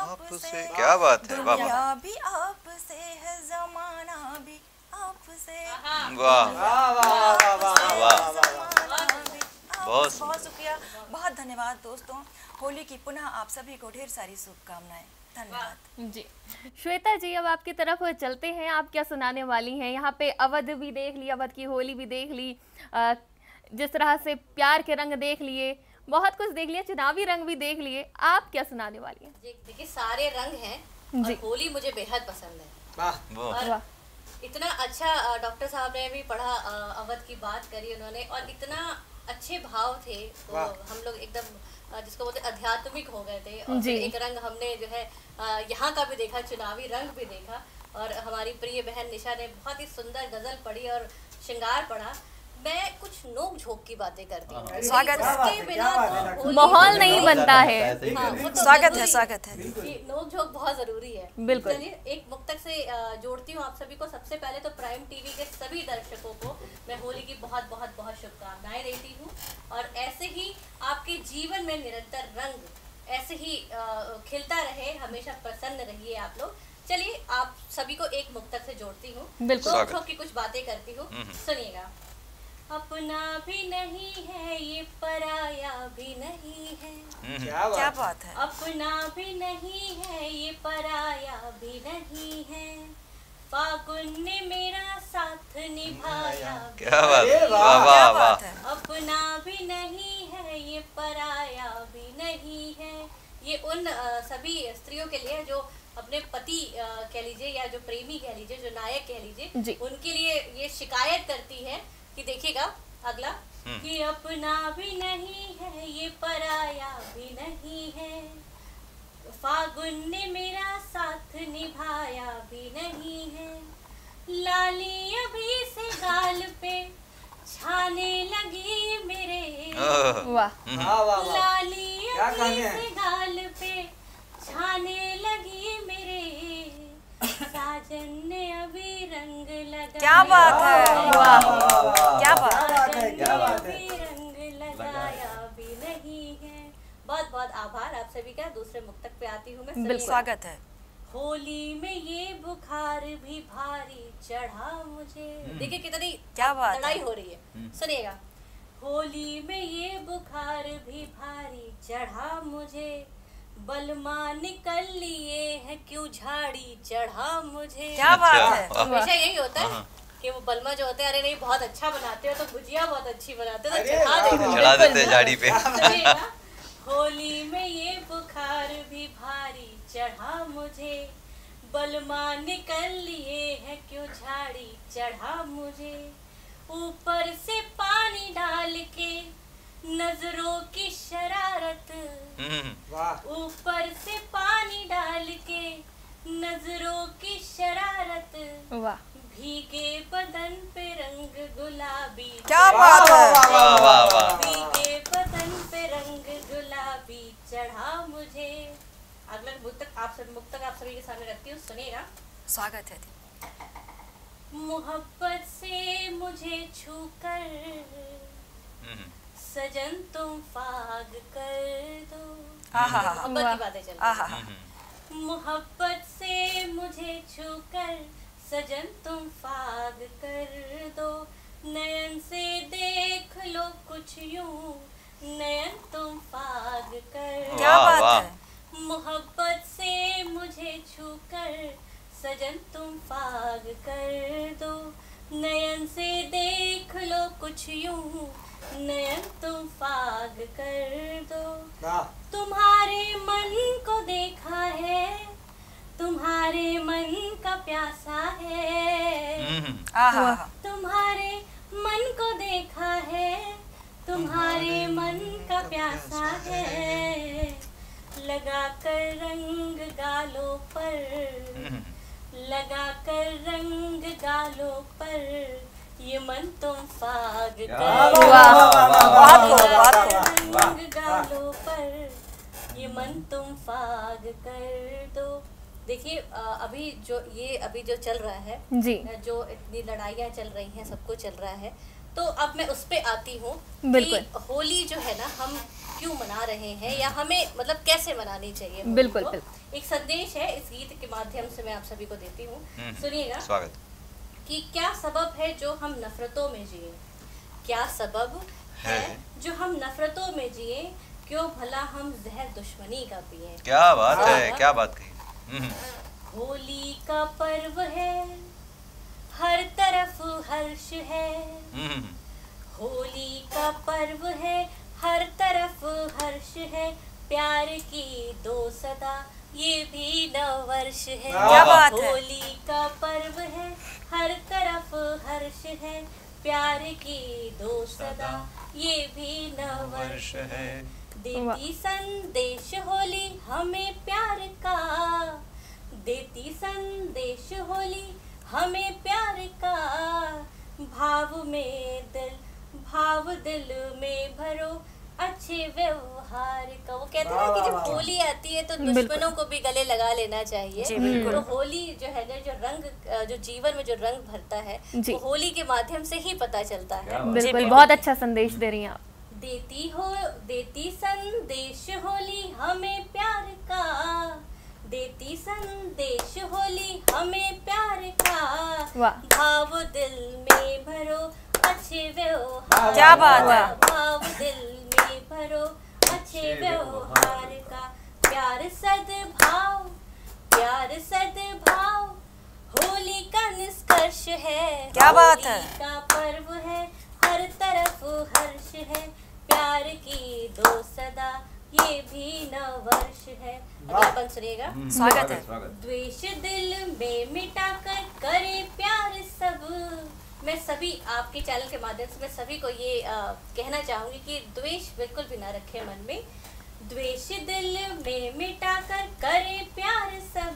आपसे, क्या बात है, वाह दुनिया भी आपसे है, जमाना भी आपसे, वाह वाह वाह वाह वाह वाह जमाना भी बहुत आपसे। बहुत शुक्रिया, बहुत धन्यवाद दोस्तों। होली की पुनः आप सभी को ढेर सारी शुभकामनाएं। धन्यवाद जी श्वेता जी, अब आपकी तरफ चलते हैं। आप क्या सुनाने वाली हैं? यहाँ पे अवध भी देख ली, अवध की होली भी देख ली, आ, जिस तरह से प्यार के रंग देख लिए, बहुत कुछ देख लिया, चुनावी रंग भी देख लिए। आप क्या सुनाने वाली हैं? जी देखिए, सारे रंग हैं जी। और होली मुझे बेहद पसंद है। वाह वाह और वाह, इतना अच्छा अ, डॉक्टर साहब ने भी पढ़ा, अ, अवध की बात करी उन्होंने, और इतना अच्छे भाव थे तो वाह। हम लोग एकदम अ, जिसको बोलते आध्यात्मिक हो गए थे। और जी। फिर एक रंग हमने जो है अ, यहाँ का भी देखा, चुनावी रंग भी देखा, और हमारी प्रिय बहन निशा ने बहुत ही सुंदर गजल पढ़ी और श्रृंगार पढ़ा। मैं कुछ नोक झोंक की बातें करती हूँ, स्वागत है। इसके बिना तो होली माहौल नहीं बनता है। हाँ, वो तो स्वागत है, जरूरी स्वागत है। जी, नोक झोंक बहुत जरूरी है। बिल्कुल। चलिए एक मुक्तक से अ, जोड़ती हूँ आप सभी को। सबसे पहले तो प्राइम टीवी के सभी दर्शकों को मैं होली की बहुत बहुत बहुत शुभकामनाएं देती हूँ, और ऐसे ही आपके जीवन में निरंतर रंग ऐसे ही अ, खिलता रहे, हमेशा प्रसन्न रहिए आप लोग। चलिए आप सभी को एक मुक्तक से जोड़ती हूँ, बिल्कुल। नोक झोंक की कुछ बातें करती हूँ, सुनिएगा। अपना भी नहीं है ये, पराया भी नहीं है, क्या क्या बात बात है। अपना भी नहीं है ये, पराया भी नहीं है, फागुन ने मेरा साथ निभाया भी, क्या बात, अरे वाह, वाह क्या वाह वाह बात है। अपना भी नहीं है ये, पराया भी नहीं है। ये उन अ, सभी स्त्रियों के लिए जो अपने पति अ, कह लीजिए, या जो प्रेमी कह लीजिए, जो नायक कह जी। लीजिए, उनके लिए ये शिकायत करती है कि देखिएगा अगला, कि अपना भी नहीं है ये, पराया भी नहीं है, फागुन ने मेरा साथ निभाया भी नहीं है, लाली अभी से गाल पे छाने लगी मेरे, ओह, वाह, वाह वाह वाह लाली क्या अभी कहने हैं? से गाल पे छाने लगी मेरे, साजन ने अभी रंग लगाया, क्या बात है। वाह, क्या बात। साजन ने क्या बात है? अभी रंग लगाया भी नहीं है। बहुत बहुत आभार आप सभी का। दूसरे मुक्तक पे आती हूँ मैं, बिल्कुल। सुनिएगा। स्वागत है। होली में ये बुखार भी भारी चढ़ा मुझे, देखिए कितनी क्या बात है। लड़ाई हो रही है, सुनिएगा। होली में ये बुखार भी भारी चढ़ा मुझे, बलमा निकल लिए है क्यों झाड़ी चढ़ा मुझे। क्या बात अच्छा, है। वाह। हमेशा यही होता है कि वो बलमा जो होते हैं, अरे नहीं बहुत अच्छा बनाते हो, तो गुजिया बहुत अच्छी बनाते हो, तो अरे चढ़ा वाह, देते हो। चढ़ा देते हैं झाड़ी पे। सुनिएगा। होली में ये बुखार भी भारी चढ़ा मुझे, बलमा निकल लिए है क्यों झाड़ी चढ़ा मुझे, ऊपर से पानी डाल के नजरों की शरारत, हम्म, वाह ऊपर से पानी डाल के नजरों की शरारत, वाह, भीगे बदन पे रंग गुलाबी, क्या बात है। वाह वाह वाह भीगे बदन पे रंग गुलाबी चढ़ा मुझे। अगला मुक्तक आप सब मुक्तक आप सभी के सामने रखती हूँ, सुनिएगा। स्वागत है। मोहब्बत से मुझे छूकर हम्म, सजन तुम फाग कर दो, आहा मोहब्बत की बातें चल रही हैं। आहा मोहब्बत से मुझे छूकर सजन तुम फाग कर दो, नयन से देख लो कुछ यूं, नयन तुम फाग कर क्या वाह, बात वाह। है। मोहब्बत से मुझे छूकर सजन तुम फाग कर दो, नयन से देख लो कुछ यूं, नयन तुम फाग कर दो, वाह तुम्हारे मन को देखा है, तुम्हारे मन का प्यासा है, हम्म, आहा तुम्हारे मन को देखा है, तुम्हारे मन का प्यासा है, लगा कर रंग गालों पर, हम्म, लगा कर रंग गालों पर, ये मन तुम फाग कर बहुत खूब, बहुत खूब। रंग गालों पर, ये मन तुम फाग कर दो। देखिए अ, अभी जो ये अभी जो चल रहा है, जी जो इतनी लड़ाइयाँ चल रही हैं, सब कुछ चल रहा है, तो अब मैं उस पे आती हूँ बिल्कुल। कि होली जो है ना, हम क्यों मना रहे हैं या हमें मतलब कैसे मनानी चाहिए होली बिल्कुल, को। बिल्कुल। एक संदेश है इस गीत के माध्यम से मैं आप सभी को देती हूँ, सुनिएगा। स्वागत। कि क्या सबब है जो हम नफरतों में जिए, क्या सबब है है। जो हम नफरतों में जिए, क्यों भला हम जहर दुश्मनी का पिए। क्या बात है, हाँ। क्या बात कही। हम्म, होली का पर्व है, हर तरफ हर्ष है। हम्म, होली का पर्व है, हर तरफ हर्ष है। प्यार की दो सदा ये भी नववर्ष है। क्या बात है। होली का पर्व है, हर तरफ हर्ष है। प्यार की दो सदा ये भी नववर्ष है। देती संदेश होली हमें प्यार का, देती संदेश होली हमें प्यार का। भाव में दिल, भाव दिल में भरो अच्छे व्यवहार का। वो कहते हैं ना कि जब होली आती है तो दुश्मनों को भी गले लगा लेना चाहिए। जी, बिल्कुल। तो होली जो है ना, जो रंग, जो जीवन में जो रंग भरता है जी। वो होली के माध्यम से ही पता चलता है। बिल्कुल, बहुत अच्छा संदेश दे रही हैं आप। देती हो देती संदेश होली हमें प्यार का, देती संदेश होली हमें प्यार का। वाह। भाव दिल में भरो अच्छे व्यवहार। क्या बात है। भाव दिल में भरो अच्छे व्यवहार का। प्यार सद्भाव, प्यार सद्भाव होली का निष्कर्ष है। क्या बात है। होली का पर्व है, हर तरफ हर्ष है। प्यार की दो सदा ये भी नववर्ष है। अगला पंक्ति सुनिएगा। स्वागत है। द्वेष दिल में मिटाकर करे प्यार सब। मैं सभी आपके चैनल के माध्यम से मैं सभी को ये आ, कहना चाहूंगी कि द्वेष बिल्कुल भी ना रखें मन में। द्वेष दिल में मिटाकर करे प्यार सब।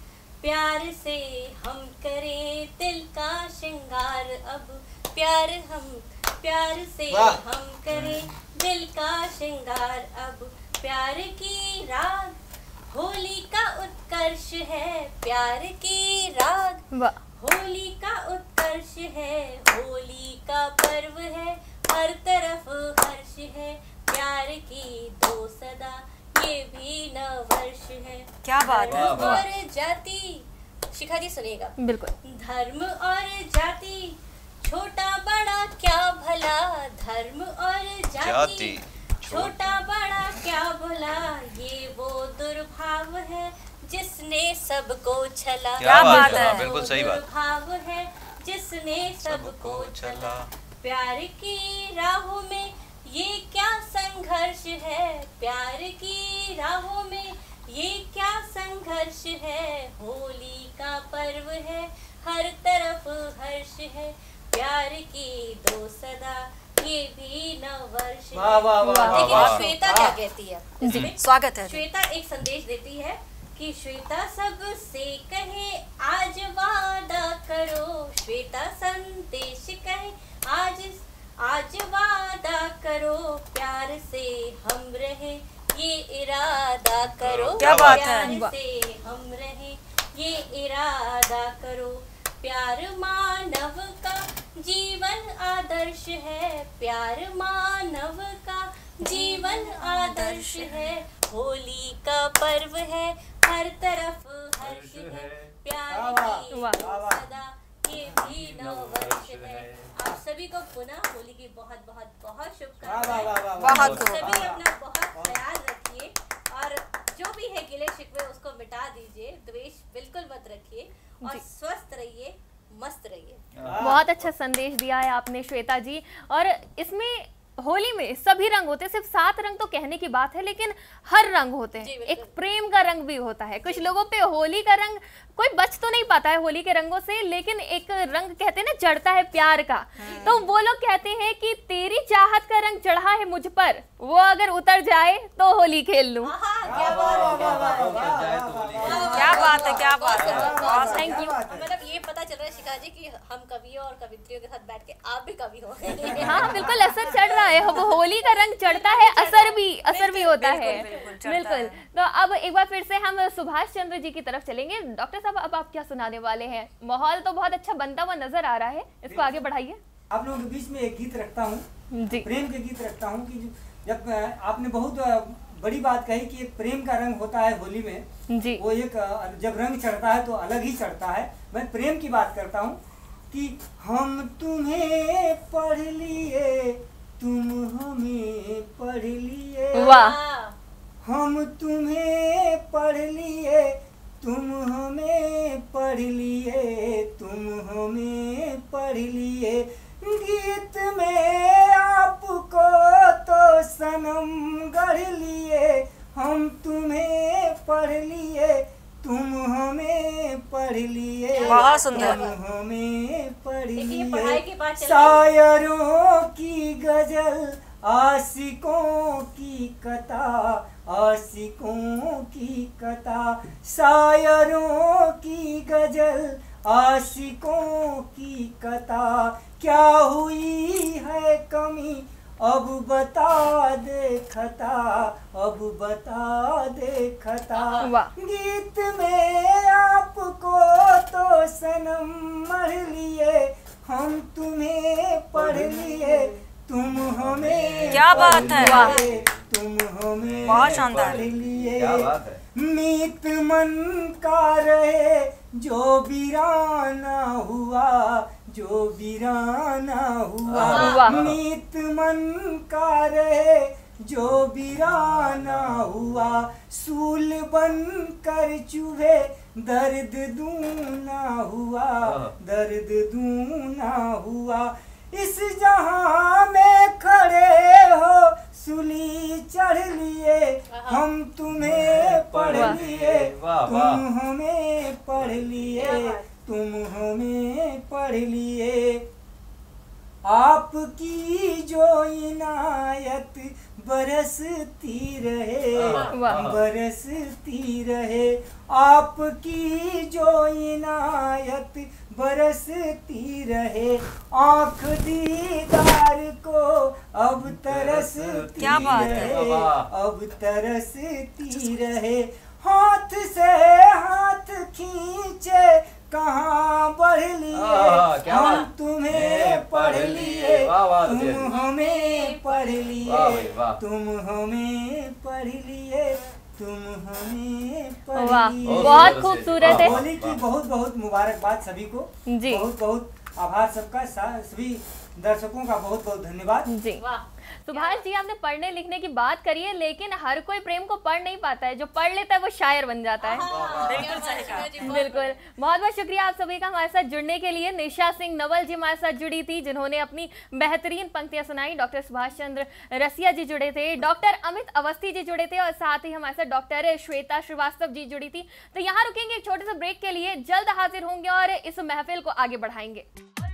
प्यार से हम करें दिल का श्रृंगार अब। प्यार हम प्यार से हम करें दिल का श्रृंगार अब। प्यार की राग होली का उत्कर्ष है। प्यार की राग वाह। होली का उत्कर्ष है। होली का पर्व है, हर तरफ हर्ष है। प्यार की दो सदा ये भी नववर्ष है। क्या बात है। धर्म और जाति, शिखा जी सुनिएगा। बिल्कुल। धर्म और जाति छोटा बड़ा क्या भला। धर्म और जाति जाति छोटा बड़ा क्या भला। ये वो दुर्भाव है जिसने सबको छला। क्या बात ये है। वो बिल्कुल सही बात। दुर्भाव है जिसने सबको छला। प्यार की राहों में ये क्या संघर्ष है। प्यार की राहों में ये क्या संघर्ष है। होली का पर्व है, हर तरफ हर्ष है। प्यार की दो सदा ये भी नववर्ष है। वाह, वाह, वाह, वाह, लेकिन वाह, श्वेता वाह। क्या कहती है इसमें? स्वागत है। श्वेता एक संदेश देती है कि श्वेता सबसे कहे आज वादा करो। श्वेता संदेश कहे आज आज वादा करो। प्यार से हम रहे ये इरादा करो। क्या बात है। प्यार से हम रहे ये इरादा करो। प्यार मानव का जीवन आदर्श है। प्यार मानव का जीवन आदर्श है। होली का पर्व है, हर तरफ हर्ष है। प्यार की वाह। सदा ये भी नववर्ष है। आप सभी को पुनः होली की बहुत बहुत बहुत शुभकामनाएं। बहुत खूब। सभी अपना बहुत ख्याल रखिए और जो भी है गिले शिकवे उसको मिटा दीजिए। द्वेष बिल्कुल मत रखिए और स्वस्थ रहिए, मस्त रहिए। बहुत अच्छा संदेश दिया है आपने श्वेता जी। और इसमें होली में सभी रंग होते हैं, सिर्फ सात रंग तो कहने की बात है, लेकिन हर रंग होते जी, हैं। बिल्कुल। एक प्रेम का रंग भी होता है। कुछ लोगों पे होली का रंग कोई बच तो नहीं पाता है होली के रंगों से, लेकिन एक रंग कहते हैं ना चढ़ता है प्यार का। तो वो लोग कहते हैं कि तेरी चाहत का रंग चढ़ा है मुझ पर, वो अगर उतर जाए तो होली खेल लूं। क्या बात क्या बात है। क्या बात है। Thank you. मतलब ये पता चल रहा है शिखा जी कि हम कवियों और कवित्रियों के साथ बैठ के आप भी कवि हो गए। हाँ बिल्कुल, असर चढ़ रहा है। अब होली का रंग चढ़ता है, असर भी असर भी होता है। बिल्कुल, चढ़ता बिल्कुल। है। तो अब एक बार फिर से हम सुभाष चंद्र जी की तरफ चलेंगे। डॉक्टर साहब, अब आप क्या सुनाने वाले हैं? माहौल तो बहुत अच्छा बनता हुआ नजर आ रहा है, इसको आगे बढ़ाइए। आप लोगों के बीच में एक गीत रखता हूँ, जी प्रेम के गीत रखता हूँ कि जो जब अ, आपने बहुत अ, बड़ी बात कही कि एक प्रेम का रंग होता है होली में जी वो एक अ, जब रंग चढ़ता है तो अलग ही चढ़ता है। मैं प्रेम की बात करता हूँ कि हम तुम्हें पढ़ लिए तुम हमें पढ़ लिए, वाह हाँ, हम तुम्हें पढ़ लिए तुम हमें पढ़ लिए, तुम हमें पढ़ लिए, गीत में आपको तो सनम गढ़ लिए, हम तुम्हें पढ़ लिए तुम हमें पढ़ लिए, बहुत सुंदर। तुम हमें पढ़ देखिए, पढ़ाई की लिए, बात चल रही है। शायरों की गजल आशिकों की कथा, आशिकों की कथा, शायरों की गजल आशिकों की कथा, क्या हुई है कमी अब बता दे खता, अब बता दे खता, वाह। गीत में आपको तो सनम मर लिए, हम तुम्हें पढ़ लिए तुम हमें क्या बात पढ़ है। लिए, तुम हमें बहुत शानदार। पढ़ लिए, क्या बात है। मीत मन का रहे जो वीराना हुआ, जो वीराना हुआ, वाह। मीत मन का रहे जो वीराना हुआ, सूल बन कर चुभे दर्द दूना हुआ, दर्द दूना हुआ, इस जहां में खड़े हो सूली चढ़ लिए, हम तुम्हें पढ़ वाह। लिए वाह, तुम वाह। हमें पढ़ लिए, तुम हमें पढ़ लिए, आपकी जो इनायत बरसती रहे, वाह। बरसती रहे, आपकी जो इनायत बरसती रहे, आँख दीदार को अब तरसती क्या बात है। रहे, वाह। अब तरसती रहे, हाथ से हाथ खींचे कहाँ बढ़ लिए, आहा, क्या हम बात। तुम्हें पढ़ लिए, वाह, वाह, तुम रुचिया जी। हमें पढ़ वाह लिए, भाई, वाह। तुम हमें पढ़ लिए, तुम हमें पढ़ वाह लिए। बहुत सुंदर खूबसूरत से। है। होली की बहुत बहुत मुबारकबाद सभी को, जी। बहुत बहुत आभार सबका, सा- सभी दर्शकों का बहुत बहुत धन्यवाद। जी वाह। सुभाष जी, आपने पढ़ने लिखने की बात करी है, लेकिन हर कोई प्रेम को पढ़ नहीं पाता है, जो पढ़ लेता है वो शायर बन जाता है। हाँ, बिल्कुल क्या सही बात कहा है जी, आपने। बहुत बिल्कुल, बहुत बहुत शुक्रिया आप सभी का हमारे साथ जुड़ने के लिए। निशा सिंह नवल जी हमारे साथ जुड़ी थी, जिन्होंने अपनी बेहतरीन पंक्तियां सुनाई। डॉक्टर सुभाष चंद्र रसिया जी जुड़े थे, डॉक्टर अमित अवस्थी जी जुड़े थे, और साथ ही हमारे साथ डॉक्टर श्वेता श्रीवास्तव जी जुड़ी थी। तो यहाँ रुकेंगे एक छोटे से ब्रेक के लिए, जल्द हाजिर होंगे और इस महफिल को आगे बढ़ाएंगे।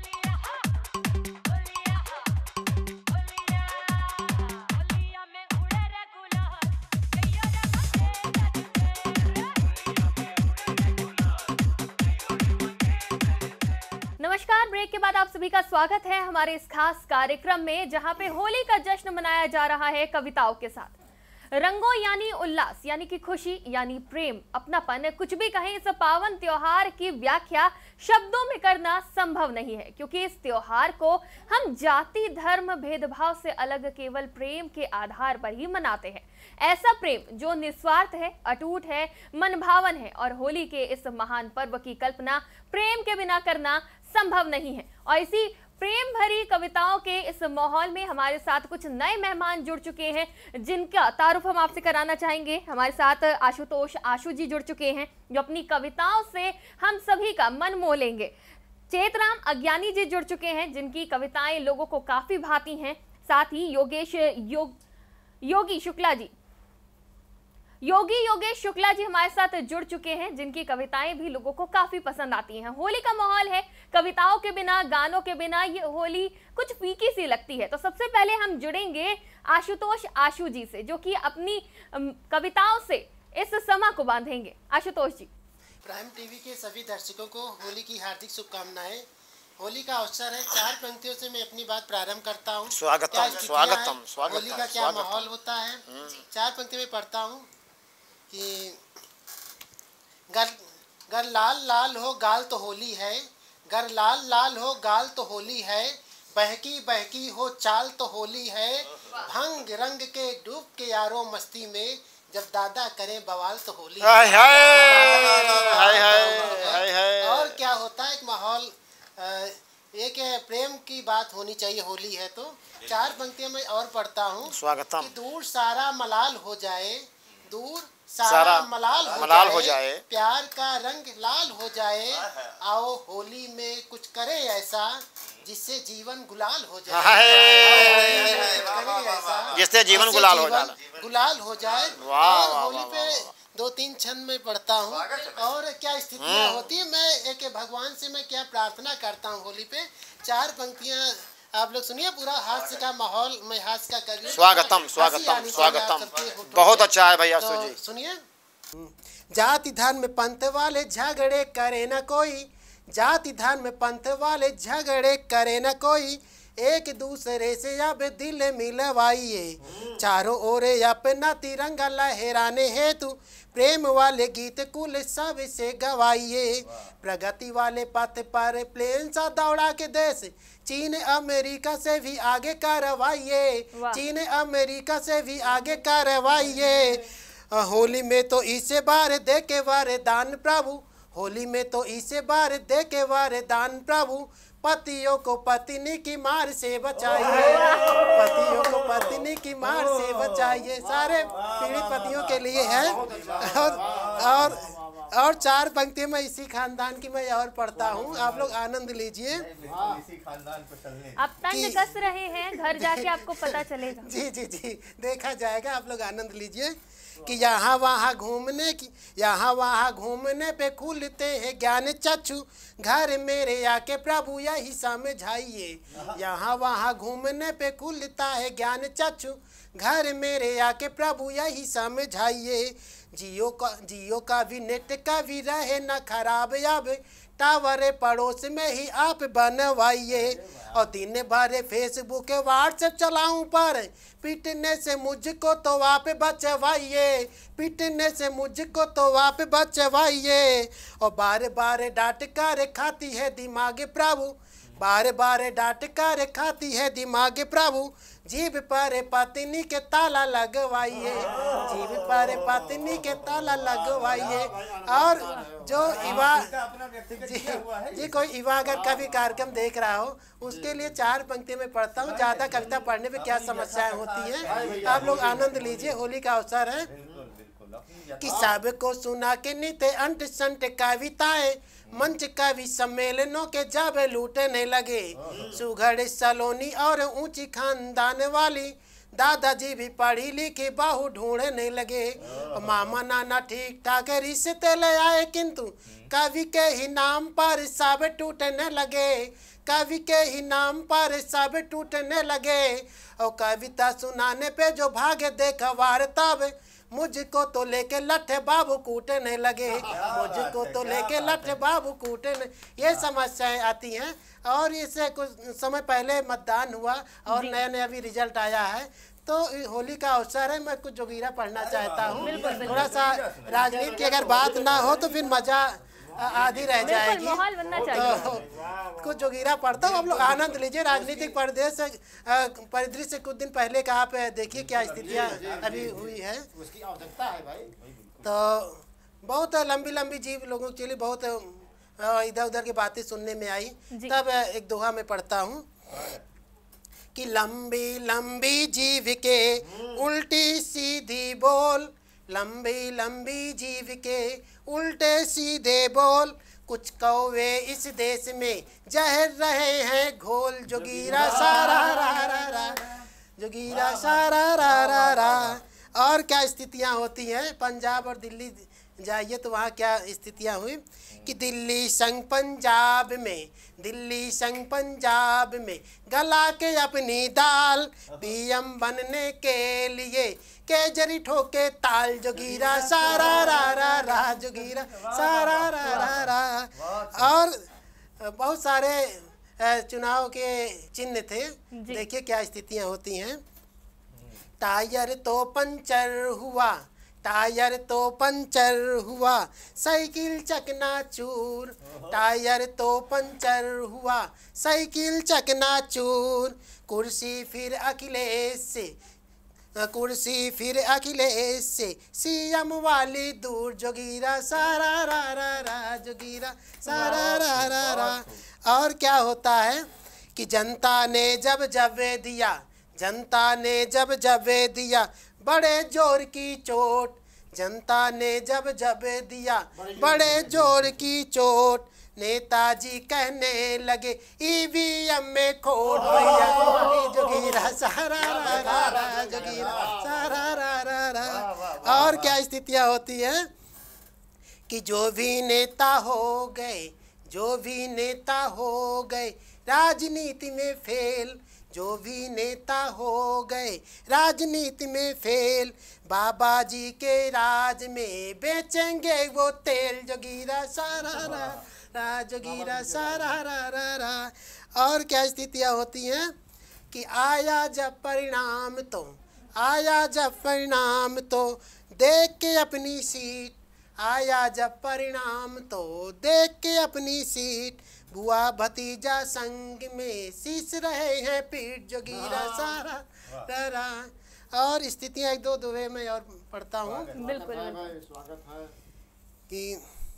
नमस्कार, ब्रेक के बाद आप सभी का स्वागत है हमारे इस खास कार्यक्रम में, जहां पे होली का जश्न मनाया जा रहा है कविताओं के साथ। रंगों यानी उल्लास, यानी कि खुशी, यानी प्रेम, अपनापन, कुछ भी कहें, इस पावन त्योहार की व्याख्या शब्दों में करना संभव नहीं है, क्योंकि इस त्योहार को हम जाति धर्म भेदभाव से अलग केवल प्रेम के आधार पर ही मनाते हैं। ऐसा प्रेम जो निस्वार्थ है, अटूट है, मनभावन है, और होली के इस महान पर्व की कल्पना प्रेम के बिना करना संभव नहीं है। और इसी प्रेम भरी कविताओं के इस माहौल में हमारे साथ कुछ नए मेहमान जुड़ चुके हैं, जिनका तारुफ हम आपसे कराना चाहेंगे। हमारे साथ आशुतोष आशु जी जुड़ चुके हैं, जो अपनी कविताओं से हम सभी का मन मोह लेंगे। चेतराम अज्ञानी जी जुड़ चुके हैं, जिनकी कविताएं लोगों को काफी भाती हैं। साथ ही योगेश योग योगी शुक्ला जी योगी योगेश शुक्ला जी हमारे साथ जुड़ चुके हैं, जिनकी कविताएं भी लोगों को काफी पसंद आती हैं। होली का माहौल है, कविताओं के बिना, गानों के बिना ये होली कुछ फीकी सी लगती है। तो सबसे पहले हम जुड़ेंगे आशुतोष आशु जी से, जो कि अपनी अम, कविताओं से इस समा को बांधेंगे। आशुतोष जी। प्राइम टीवी के सभी दर्शकों को होली की हार्दिक शुभकामनाएं। होली का अवसर है, चार पंक्तियों से मैं अपनी बात प्रारंभ करता हूँ। स्वागतम, क्या स्थितियाँ स्वागतम, हैं, स्वागतम, होली का क्या स्वागतम। माहौल होता है। चार पंक्ति में पढ़ता हूँ कि गर गर लाल लाल हो गाल तो होली है, गर लाल लाल हो गाल तो होली है, बहकी बहकी हो चाल तो होली है, भंग रंग के डूब के यारो मस्ती में, जब दादा करें बवाल तो होली हाय है। हाय हाय हाय हाय। और क्या होता है एक माहौल, एक प्रेम की बात होनी चाहिए, होली है तो। चार पंक्तियां मैं और पढ़ता हूँ। स्वागतम। कि दूर सारा मलाल हो जाए, दूर सारा, सारा मलाल हो मलाल जाए, हो जाए, प्यार का रंग लाल हो जाए, आओ होली में कुछ करे ऐसा जिससे जीवन गुलाल हो जाए। जिससे जीवन गुलाल हो जाए, गुलाल हो जाए। और होली पे दो तीन छंद में पढ़ता हूँ। और क्या स्थितियाँ होती है, मैं एक भगवान से मैं क्या प्रार्थना करता हूँ होली पे। चार पंक्तियाँ आप लोग सुनिए, पूरा हास्य का माहौल मैं हास्य का कर। स्वागतम स्वागतम स्वागतम। बहुत अच्छा है भैया। तो सुनिए, जाति धर्म पंथ वाले झगड़े करे न कोई, जाति धर्म पंथ वाले झगड़े करे न कोई, एक दूसरे से अब दिल मिलवाइए, चारों ओर अपना तिरंगा लहराने हेतु प्रेम वाले गीत कुल सब से गवाइए, प्रगति वाले पथ पर प्लेन सा दौड़ा के देश चीन अमेरिका से भी आगे करवाइए, चीन अमेरिका से भी आगे करवाइए। होली में तो इसे बार दे के वरदान प्रभु, होली में तो इसे बार दे के वरदान प्रभु, पतियों को पत्नी की मार से बचाइए, पतियों को पत्नी की मार से बचाइए। सारे पीड़ित पतियों के लिए है। और और, और चार पंक्ति में इसी खानदान की मैं और पढ़ता हूँ, आप लोग आनंद लीजिए। आप तंग कस रहे हैं, घर जाके आपको पता चलेगा। जी जी जी देखा जाएगा, आप लोग आनंद लीजिए। कि यहाँ वहाँ घूमने की यहाँ वहाँ घूमने पे खुलते हैं ज्ञान चक्षु, घर मेरे आके प्रभु यही समझाइए, यहाँ वहाँ घूमने पे खुलता है ज्ञान चक्षु, घर मेरे आके प्रभु यही समझाइए। जियो का जियो का भी नेट का भी रहे न खराब, अब टावर पड़ोस में ही आप बनवाइए, और दिन भर फेसबुक व्हाट्सएप चलाऊं पर पिटने से मुझको तो आप बचवाइए, पिटने से मुझको तो आप बचवाइए। और बार बार डांट कर खाती है दिमाग प्रभु, बार बार डांट कर खाती है दिमाग प्रभु, जीभ पर पत्नी के ताला लगवाइए, जीभ पर पत्नी के ताला लगवाइए। और जो युवा जी, जी कोई युवा अगर कभी कार्यक्रम देख रहा हो, उसके लिए चार पंक्ति में पढ़ता हूँ। ज़्यादा कविता पढ़ने में क्या समस्याएं होती हैं, आप लोग आनंद लीजिए। होली का अवसर है कि सबको सुना के नित्य अंट संट कविताएं, मंच कवि सम्मेलनों के जब लूटने लगे, सुघड़ सलोनी और ऊंची खानदान वाली दादाजी भी पढ़ी लिखी बहू ढूंढने लगे, मामा नाना ठीक ठाक रिश्ते ले आए, किंतु कवि के ही नाम पर सब टूटने लगे, कवि के ही नाम पर सब टूटने लगे। और कविता सुनाने पे जो भागे देखवार तब मुझको तो लेके लट्ठे बाबू कूटने लगे, मुझको तो लेके लट्ठे बाबू कूटने, ये समस्याएं आती हैं। और इससे कुछ समय पहले मतदान हुआ और नया नया भी रिजल्ट आया है, तो होली का अवसर है, मैं कुछ जोगीरा पढ़ना चाहता हूँ। थोड़ा सा राजनीति की अगर बात ना हो तो फिर मजा आधी रह जाएगी, तो कुछ जोगीरा पढ़ता हूँ, आप लोग आनंद लीजिए। राजनीतिक परिदृश्य परिदृश्य से कुछ दिन पहले का आप देखिए क्या स्थितियाँ अभी हुई है, उसकी आवश्यकता है भाई। तो बहुत लंबी लंबी जीव लोगों के लिए बहुत इधर उधर की बातें सुनने में आई। तब एक दोहा में पढ़ता हूँ कि लंबी लंबी जीव के उल्टी सीधी बोल, लंबी लंबी जीव के उल्टे सीधे बोल, कुछ कौवे इस देश में जहर रहे हैं घोल, जोगीरा सारा रा रा रा, जोगीरा सारा रा रा रा। और क्या स्थितियाँ होती हैं, पंजाब और दिल्ली जाइए तो वहाँ क्या स्थितियाँ हुई कि दिल्ली संग पंजाब में, दिल्ली संग पंजाब में गला के अपनी दाल, पीएम बनने के लिए केजरी ठोके ताल, जोगीरा सारा रा रा रा, जोगीरा सारा रा रा रा। और बहुत सारे चुनाव के चिन्ह थे, देखिए क्या स्थितियाँ होती हैं। टायर तो पंचर हुआ टायर तो पंचर हुआ साइकिल चकनाचूर, टायर तो पंचर हुआ साइकिल चकनाचूर, कुर्सी फिर अखिलेश से, कुर्सी फिर अखिलेश से, सीएम वाली दूर, जोगीरा सारा रा रा रा, जोगीरा सारा रा रा रा। और क्या होता है कि जनता ने जब जब दिया, जनता ने जब जब दिया बड़े जोर की चोट, जनता ने जब जब दिया बड़े जोर की चोट, नेताजी कहने लगे ईवीएम में खोट, भैया जोगीरा सारा रा रा रा, जोगीरा सारा रा रा रा। और क्या स्थितियाँ होती है कि जो भी नेता हो गए, जो भी नेता हो गए राजनीति में फेल, जो भी नेता हो गए राजनीति में फेल, बाबा जी के राज में बेचेंगे वो तेल, जोगीरा सारा रा रा, जोगीरा सारा रा रा रा। और क्या स्थितियाँ होती हैं कि आया जब परिणाम तो, आया जब परिणाम तो देख के अपनी सीट, आया जब परिणाम तो देख के अपनी सीट, बुआ भतीजा संग में शीश रहे हैं पीठ, जोगीरा सारा रा रा। और स्थितियाँ एक दो दुवे में और पढ़ता हूँ। बिल्कुल कि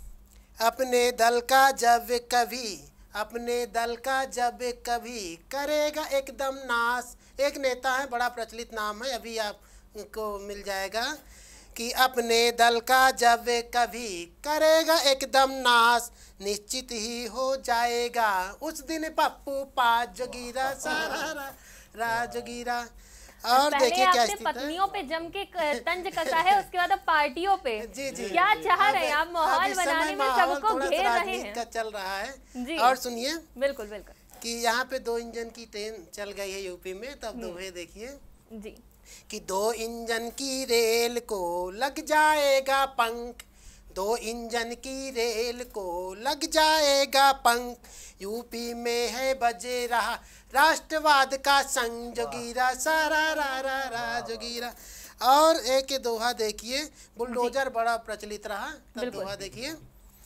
अपने दल का जब कभी, अपने दल का जब कभी करेगा एकदम नाश, एक नेता है बड़ा प्रचलित नाम है, अभी आपको मिल जाएगा कि अपने दल का जब कभी करेगा एकदम नाश, निश्चित ही हो जाएगा उस दिन पप्पू पास, जोगीरा सारा रा रा, जोगीरा। और देखिए क्या स्थिति है, पत्नियों पे जम के तंज कसा है, उसके बाद अब पार्टियों पे जी जी क्या चाह रहे हैं आप, माहौल बनाने में सबको घेर रहे हैं, का चल रहा है जी। और सुनिए बिल्कुल बिल्कुल कि यहाँ पे दो इंजन की ट्रेन चल गई है यूपी में, तब दोहे देखिए जी कि दो इंजन की रेल को लग जाएगा पंख, दो इंजन की रेल को लग जाएगा पंख, यूपी में है बजे रहा राष्ट्रवाद का संग, जोगीरा सारा रा रा रा, जोगीरा। और एक दोहा देखिए, बुलडोजर बड़ा प्रचलित रहा, तब दोहा देखिए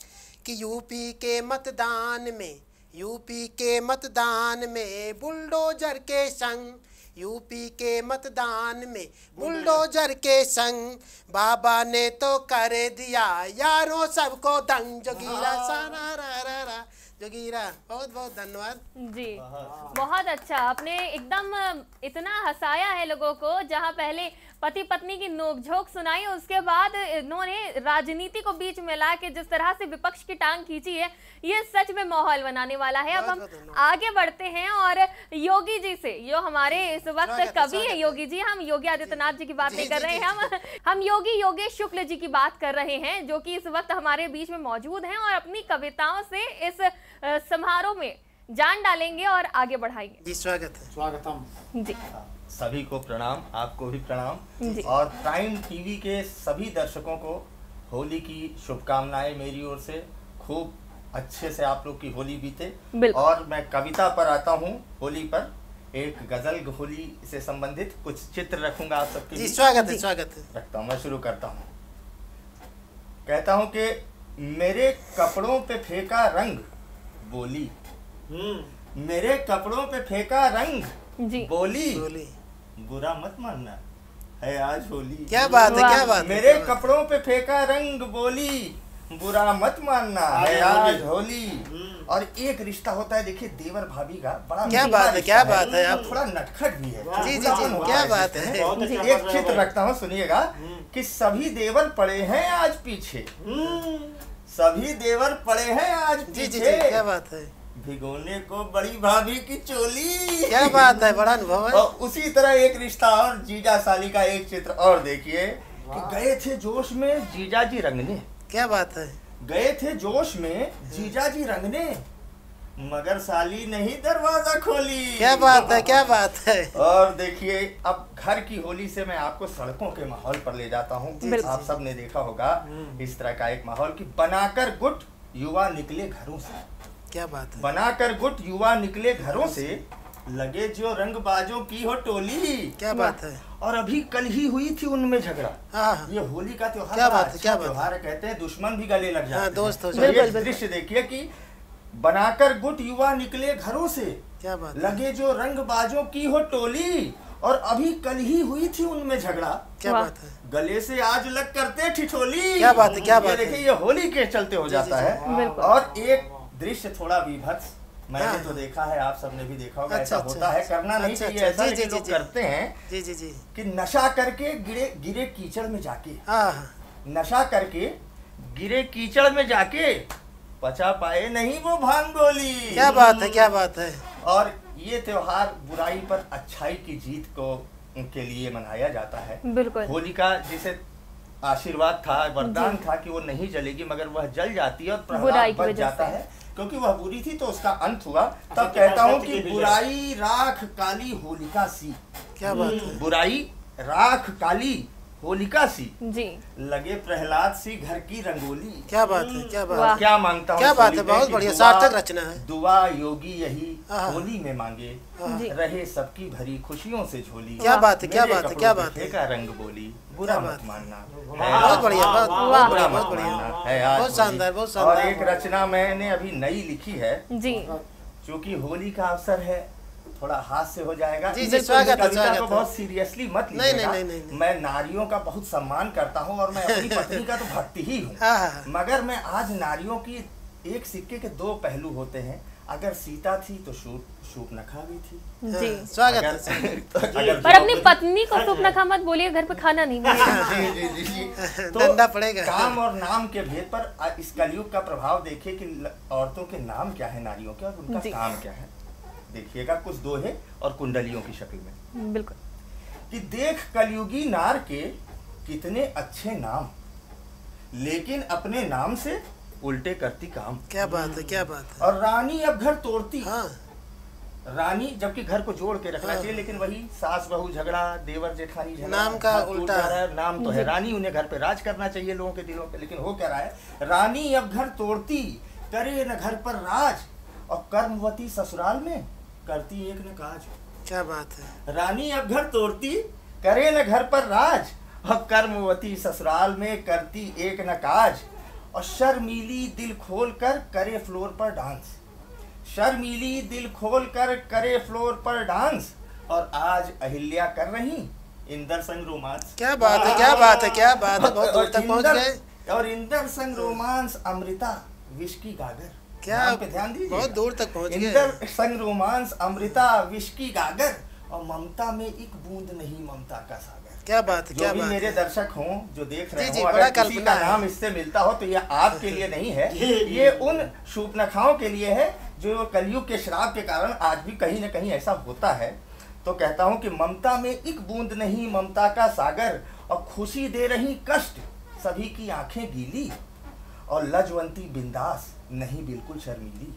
कि यूपी के मतदान में, यूपी के मतदान में बुलडोजर के संग, यूपी के मतदान में बुलडोजर के संग, बाबा ने तो कर दिया यारों सबको दंग, जोगीरा सारा रा रा रा, जोगीरा। बहुत बहुत धन्यवाद जी, बहुत अच्छा। आपने एकदम इतना हंसाया है लोगों को, जहां पहले पति पत्नी की नोकझोंक सुनाई, उसके बाद इन्होंने राजनीति को बीच में ला के जिस तरह से विपक्ष की टांग खींची है, ये सच में माहौल बनाने वाला है। अब हम आगे बढ़ते हैं और योगी जी से, जो हमारे इस वक्त कवि है योगी जी, हम योगी आदित्यनाथ जी की बात नहीं कर रहे हैं, हम हम योगी योगेश शुक्ल जी की बात कर रहे हैं, जो कि इस वक्त हमारे बीच में मौजूद हैं और अपनी कविताओं से इस समारोह में जान डालेंगे और आगे बढ़ाएंगे। जी स्वागत है। स्वागतम जी। सभी को प्रणाम, आपको भी प्रणाम जी। और प्राइम टीवी के सभी दर्शकों को होली की शुभकामनाएं मेरी ओर से। खूब अच्छे से आप लोग की होली बीते। और मैं कविता पर आता हूँ, होली पर एक गजल होली से संबंधित कुछ चित्र रखूंगा आप सबके लिए। स्वागत है, स्वागत है। रखता हूँ, मैं शुरू करता हूँ। कहता हूँ कि मेरे कपड़ों पे फेंका रंग बोली, मेरे कपड़ों पे फेंका रंग जी। बोली, बोली बुरा मत मानना है आज होली। क्या बात है, क्या बात है। मेरे कपड़ों पे फेंका रंग बोली, बुरा मत मानना है आज होली। और एक रिश्ता होता है, देखिए देवर भाभी का बड़ा क्या बात है, क्या बात है। आप थोड़ा नटखट भी है। जी जी जी, क्या बात है। एक चित्र रखता हूँ, सुनिएगा कि सभी देवर पड़े हैं आज पीछे, सभी देवर पड़े हैं आज पीछे। क्या बात है। भिगोने को बड़ी भाभी की चोली। क्या बात है, बड़ा अनुभव है। और उसी तरह एक रिश्ता और जीजा साली का एक चित्र और देखिए कि गए थे जोश में जीजा जी रंगने। क्या बात है। गए थे जोश में जीजा जी रंगने, मगर साली नहीं दरवाजा खोली। क्या बात है, क्या बात है। और देखिए अब घर की होली से मैं आपको सड़कों के माहौल पर ले जाता हूँ। आप सब ने देखा होगा इस तरह का एक माहौल कि बनाकर गुट युवा निकले घरों से। क्या बात है। बनाकर गुट युवा निकले घरों से, लगे जो रंग बाजों की हो टोली। क्या बात है। और अभी कल ही हुई थी उनमें झगड़ा। हाँ। ये होली का त्योहार, क्या बात है, क्या बात त्योहार कहते हैं, दुश्मन भी गले लग जाते हैं। दोस्त हो जाते हैं। दृश्य देखिए कि बनाकर गुट युवा निकले घरों से, क्या बात, लगे जो रंग बाजों की हो टोली, और अभी कल ही हुई थी उनमें झगड़ा। क्या बात है। गले से आज लग करते ठिठोली। क्या बात है, क्या बात है। देखिए ये होली के चलते हो जाता है। और एक दृश्य थोड़ा विभत्स मैंने तो देखा है, आप सबने भी देखा होगा। ऐसा होता है, करना नहीं चाहिए ऐसा, लेकिन लोग करते हैं। जी जी जी। कि नशा करके गिरे गिरे कीचड़ में जाके, नशा करके गिरे कीचड़ में जाके पचा पाए नहीं वो भांग गोली। क्या बात है, क्या बात है। और ये त्योहार बुराई पर अच्छाई की जीत को के लिए मनाया जाता है। बिल्कुल। होलिका जिसे आशीर्वाद था, वरदान था कि वो नहीं जलेगी, मगर वह जल जाती है और प्रहलाद बच जाता है, क्योंकि वह बुरी थी तो उसका अंत हुआ। तब कहता हूँ कि बुराई राख काली होलिका सी। क्या बात है। बुराई राख काली होलिका सी जी, लगे प्रहलाद सी घर की रंगोली। क्या बात है, क्या बात है। क्या मांगता हूँ, क्या बात है, बहुत बढ़िया, सार्थक रचना है। दुआ योगी यही होली में मांगे, रहे सबकी भरी खुशियों से झोली। क्या बात है, क्या बात है, क्या बात है। का रंग बोली, बुरा मत मानना। बहुत बढ़िया, बहुत बढ़िया, बहुत बढ़िया है, बहुत शानदार, बहुत शानदार। और एक रचना मैंने अभी नई लिखी है जी, क्योंकि होली का अवसर है, थोड़ा हास्य हो जाएगा। जी जी, स्वागत है, स्वागत है। बहुत सीरियसली मत लीजिएगा। नहीं, नहीं, नहीं, मैं नारियों का बहुत सम्मान करता हूँ और मैं अपनी पत्नी का तो भक्ति ही हूँ, मगर मैं आज नारियों की एक सिक्के के दो पहलू होते हैं। अगर सीता थी तो शूप शूप नखा भी थी। जी, स्वागत है। पर अपनी पत्नी को शूप नखा मत बोलिए, घर पे खाना नहीं मिलेगा। जी जी जी जी, तो डंडा पड़ेगा। काम और नाम के भेद पर इस कलयुग का प्रभाव देखिए कि औरतों के नाम क्या है, नारियों के, और उनका काम क्या है। देखिएगा कुछ दोहे और कुंडलियों की शक्ल में। बिल्कुल। कि देख कलयुगी नार के कितने अच्छे नाम, लेकिन अपने नाम से उल्टे करती काम। क्या बात है, क्या बात है। और रानी अब घर तोड़ती। हाँ। रानी, जबकि घर को जोड़ के रखना चाहिए, लेकिन वही सास बहू झगड़ा, देवर जेठानी झगड़ा, नाम का उल्टा है। नाम तो है रानी, उन्हें घर पे राज करना चाहिए लोगों के दिलों पे, लेकिन हो क्या रहा है, रानी अब घर तोड़ती, करे न घर पर राज, और कर्मवती ससुराल में करती एक न काज। क्या बात है। रानी अब घर तोड़ती, करे न घर पर राज, और कर्मवती ससुराल में करती एक न काज, और शर्मीली दिल खोल कर करे फ्लोर पर डांस। शर्मीली दिल खोल कर करे फ्लोर पर डांस, और आज अहिल्या कर रही इंदर संग रोमांस। क्या बात है, क्या बात है, क्या बात है। बहुत दूर तक पहुंच गए। और इंदर संग रोमांस अमृता विस्की गागर। क्या पे ध्यान दीजिए, बहुत दूर तक पहुंच गए। इंदर संग रोमांस अमृता विस्की गागर, और ममता में एक बूंद नहीं ममता का सागर। क्या बात है, क्या बात है। मेरे दर्शक हों जो देख रहे हो, अगर किसी का नाम इससे मिलता हो तो ये आपके लिए नहीं है, ये उन शूपनखाओं के लिए है जो कलयुग के श्राप के कारण आज भी कहीं न कहीं ऐसा होता है। तो कहता हूँ कि ममता में एक बूंद नहीं ममता का सागर, और खुशी दे रही कष्ट सभी की आंखें गीली, और लजवंती बिंदास नहीं बिल्कुल शर्मीली।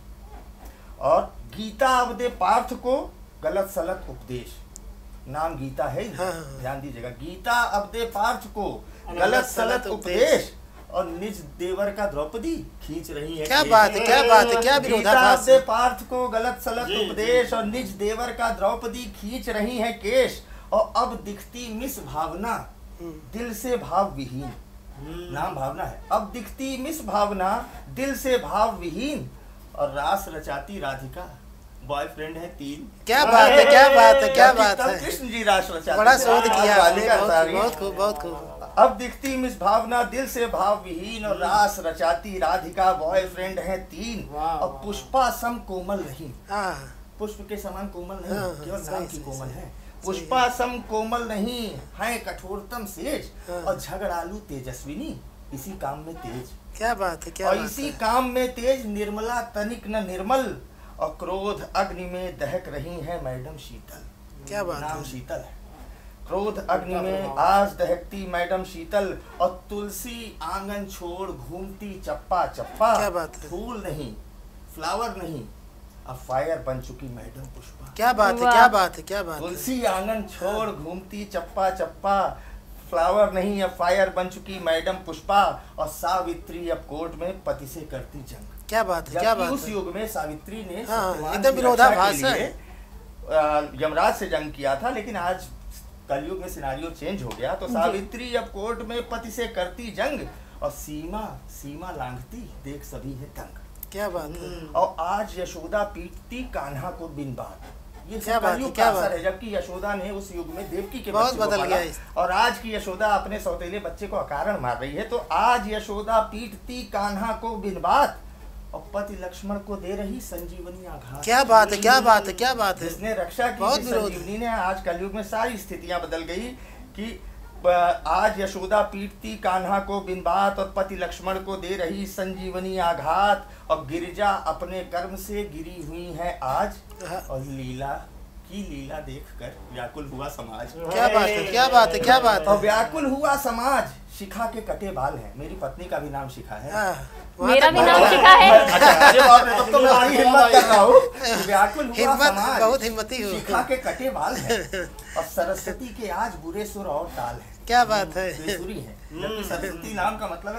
और गीता अब दे पार्थ को गलत सलत उपदेश। नाम गीता है, ध्यान दीजिएगा। गीता अब दे पार्थ को गलत सलत उपदेश, और निज देवर का द्रौपदी खींच रही है। क्या बात है, क्या बात है, क्या विरोधाभास है। पार्थ को गलत सलत उपदेश, और निज देवर का द्रौपदी खींच रही है केश, और अब दिखती मिस भावना दिल से भाव विहीन। नाम भावना है। अब दिखती मिस भावना दिल से भाव विहीन, और रास रचाती राधिका बॉयफ्रेंड है तीन। क्या बात है, क्या बात है, क्या बात है। कृष्ण जी रास रचाते, बड़ा शोध किया आपने, बहुत खूब, बहुत खूब। अब दिखती मिस भावना दिल से भाव विहीन, और रास रचाती राधिका बॉयफ्रेंड है तीन, और पुष्पा सम कोमल नहीं। पुष्प के समान कोमल नहीं, केवल नाम की कोमल है। पुष्पा सम कोमल नहीं है कठोरतम सेज, और झगड़ालू तेजस्विनी इसी काम में तेज। क्या बात है, क्या और बात इसी है। काम में तेज निर्मला तनिक न निर्मल, और क्रोध अग्नि में दहक रही है मैडम शीतल। क्या बात नाम है। शीतल है। क्रोध अग्नि में आज दहकती मैडम शीतल, और तुलसी आंगन छोड़ घूमती चप्पा चप्पा। क्या बात है। फूल नहीं फ्लावर नहीं, अब फायर बन चुकी मैडम पुष्पा। क्या बात है, क्या बात है, क्या बात है। तुलसी आंगन छोड़ घूमती चप्पा चप्पा, फ्लावर नहीं अब फायर बन चुकी मैडम पुष्पा, और सावित्री अब कोर्ट में पति से करती जंग। क्या बात है, क्या बात है। उस युग में सावित्री ने हाँ, एकदम विरोधाभास है। यमराज से जंग किया था, लेकिन आज कलयुग में सिनारियो चेंज हो गया। तो सावित्री अब कोर्ट में पति से करती जंग और सीमा सीमा लांघती देख सभी है तंग। क्या बात है। और आज यशोदा पीटती कान्हा को बिन बात। ये क्या बात है, क्या बात है। जबकि यशोदा ने उस युग में देवकी के बहुत बच्चे बदल को गया पाला और आज की यशोदा अपने सौतेले बच्चे को अकारण मार रही है। तो आज यशोदा पीटती कान्हा को बिन बात और पति लक्ष्मण को दे रही संजीवनी आघात। क्या बात है, क्या बात है, क्या बात है। जिसने रक्षा की संजीवनी ने आज कलयुग में सारी स्थितियां बदल गई कि आज यशोदा पीटती कान्हा को बिन बात और पति लक्ष्मण को दे रही संजीवनी आघात और गिरिजा अपने कर्म से गिरी हुई है आज और लीला की लीला देखकर व्याकुल हुआ समाज। क्या बात है, क्या बात है, क्या बात है। और व्याकुल हुआ समाज शिखा के कटे बाल हैं। मेरी पत्नी का भी नाम शिखा है। मेरा भी नाम शिखा है। तब तो मैं बड़ी हिम्मत कर रहा हूँ। व्याकुल हुआ समाज, बहुत हिम्मती हो। शिखा के कटे बाल हैं और सरस्वती के आज बुरे सुर और ताल हैं। क्या बात है। सुरी है, जबकि सरस्वती नाम का मतलब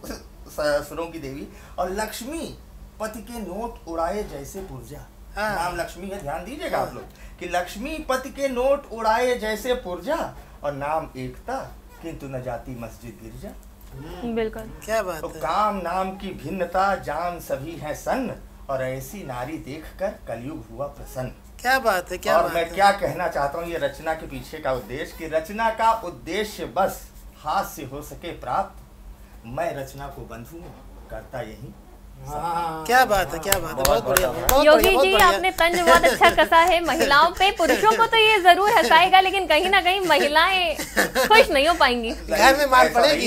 है सुरों की देवी। और लक्ष्मी पति के नोट उड़ाए जैसे पुर्जा। नाम लक्ष्मी है, ध्यान दीजिएगा आप लोग कि लक्ष्मी पति के नोट उड़ाए जैसे पुर्जा और नाम एकता किंतु न जाती मस्जिद गिरजा। बिल्कुल। क्या बात तो है। काम नाम की भिन्नता जान सभी है सन्न और ऐसी नारी देखकर कलयुग हुआ प्रसन्न। क्या बात है, क्या और बात मैं है। क्या कहना चाहता हूँ ये रचना के पीछे का उद्देश्य कि रचना का उद्देश्य बस हाथ से हो सके प्राप्त। मैं रचना को बंधू करता यही। क्या बात है, क्या बात है। बहुत बढ़िया योगी जी, आपने तंज बहुत अच्छा कसा है महिलाओं पे। पुरुषों को तो ये जरूर हंसाएगा, लेकिन कहीं ना कहीं महिलाएं खुश नहीं हो पाएंगी। घर में मार पड़ेगी,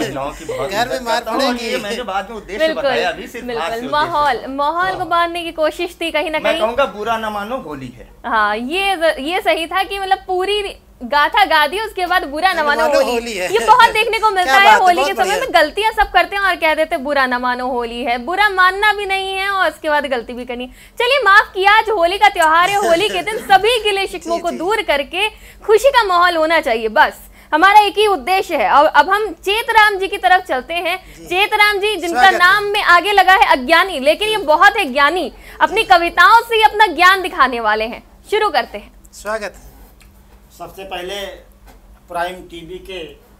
घर में मार पड़ेगी। मैंने बाद में उद्देश्य बताया, अभी सिर्फ बिल्कुल माहौल माहौल को बांधने की कोशिश थी कहीं ना कहीं। मैं कहूँगा बुरा न मानो होली है। हाँ, ये ये सही था कि मतलब पूरी गाथा गा दी, उसके बाद बुरा न मानो होली, होली है। ये बहुत देखने को मिलता है होली के समय में। गलतियां सब करते हैं और कह देते बुरा न मानो होली है। बुरा मानना भी नहीं है और उसके बाद गलती भी करनी। चलिए माफ किया, आज होली का त्योहार है। होली के दिन सभी गिले शिकवों को दूर करके खुशी का माहौल होना चाहिए। बस हमारा एक ही उद्देश्य है। और अब हम चेतराम जी की तरफ चलते हैं। चेतराम जी, जिनका नाम में आगे लगा है अज्ञानी, लेकिन ये बहुत है ज्ञानी। अपनी कविताओं से अपना ज्ञान दिखाने वाले हैं। शुरू करते हैं। स्वागत है। सबसे पहले प्राइम टीवी के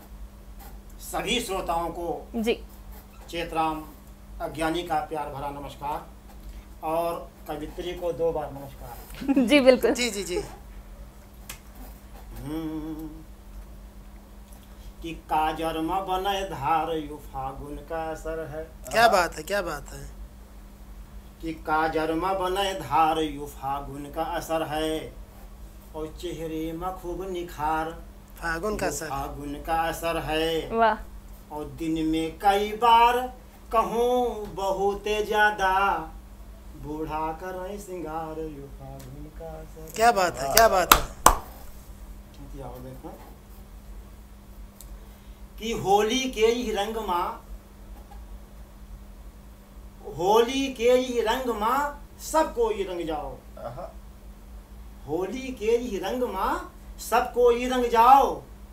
सभी श्रोताओं को जी चेतराम अज्ञानी का प्यार भरा नमस्कार और कवित्री को दो बार नमस्कार। जी बिल्कुल। जी जी जी। कि काजरमा बने धार यु फागुन का असर है। क्या बात है, क्या बात है। कि काजरमा बने धार यु फागुन का असर है और चेहरे में खूब निखार फागुन का असर फागुन का असर है। वाह। और दिन में कई बार कहूँ बहुत ज्यादा बूढ़ा करे सिंगार यू फागुन का असर। क्या बात है, क्या बात है। देखो कि होली के ही रंग माँ होली के ही रंग माँ सबको ही रंग जाओ। होली के ही रंग माँ सबको ही रंग जाओ।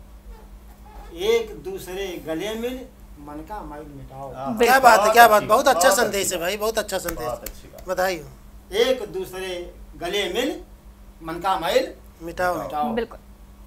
एक दूसरे गले मिल मन का मैल मिटाओ। क्या बात है, क्या बात। बहुत अच्छा संदेश है भाई, बहुत अच्छा संदेश। बधाई हो। एक दूसरे गले मिल मन का मैल मिटाओ, मिटाओ। बिल्कुल।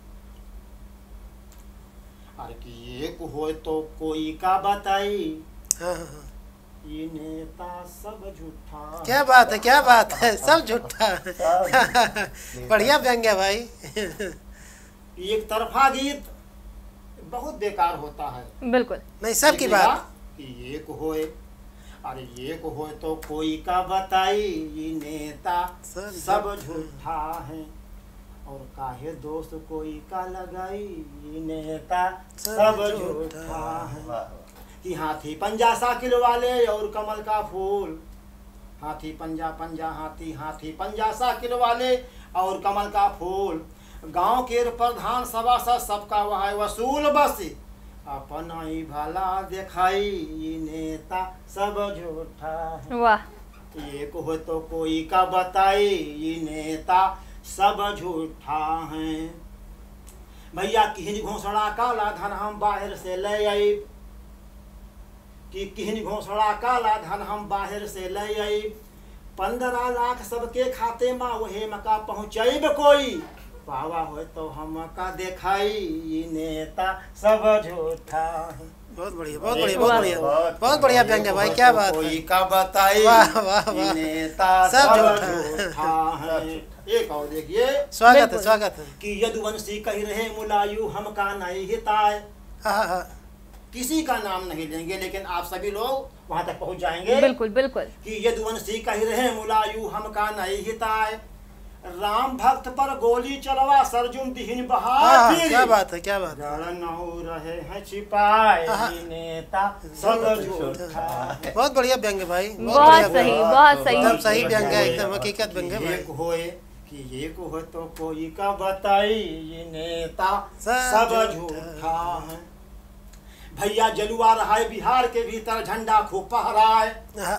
अरे कि एक हो तो कोई का बताई। हाँ हाँ। ये नेता सब झूठा। क्या बात है, क्या बात है। सब झूठा। बढ़िया व्यंग्य भाई। एक तरफा गीत बहुत बेकार होता है। बिल्कुल नहीं, सब की बात। कि एक होए अरे एक होए तो कोई का बताई ये नेता सब झूठा है और काहे दोस्त कोई का लगाई ये नेता सब झूठा है। कि हाथी पंजा साकिल वाले और कमल का फूल। हाथी पंजा पंजा हाथी हाथी पंजा साकिल वाले और कमल का फूल। गांव के प्रधान सभा सा सबका वह वसूल बस अपना ही भला दिखाई ये नेता सब झूठा है। वाह। एक हो तो कोई का बताई ये नेता सब झूठा है। भैया किहन घोसड़ा काला धन हम बाहर से ले आई। कि किहन घोसड़ा काला धन हम बाहर से ले आई। पंद्रह लाख सबके खाते में वही मका पहुँचैब कोई, पावा हो तो हम का देखाई नेता सब झूठा है। बहुत बढ़िया बहुत बढ़िया बहुत बढ़िया बहुत बढ़िया व्यंग्य भाई, क्या बात है। कोई का बताई वाह वाह वाह, नेता सब सब झूठा है। एक और देखिए, स्वागत है स्वागत है। कि यदुवंशी कह रहे मुलायु हम का नहीं हिताय। किसी का नाम नहीं लेंगे लेकिन आप सभी लोग वहां तक पहुंच जाएंगे। बिल्कुल बिल्कुल। कि यदुवंशी कह रहे मुलायु हम का नहीं हिताय, राम भक्त पर गोली चलवा सरजुम दिहिन बहार। क्या बात है क्या बात है। रहे हैं छिपाए नेता सब झूठा। बहुत बढ़िया व्यंग्य भाई, बहुत सही बहुत सही, एकदम सही व्यंग्य है, एकदम हकीकत व्यंग्य भाई। एक होए कि एक हो तो कोई का बताई ये नेता सब झूठा है। भैया जलुआ रहा है बिहार के भीतर झंडा खूब फहराए,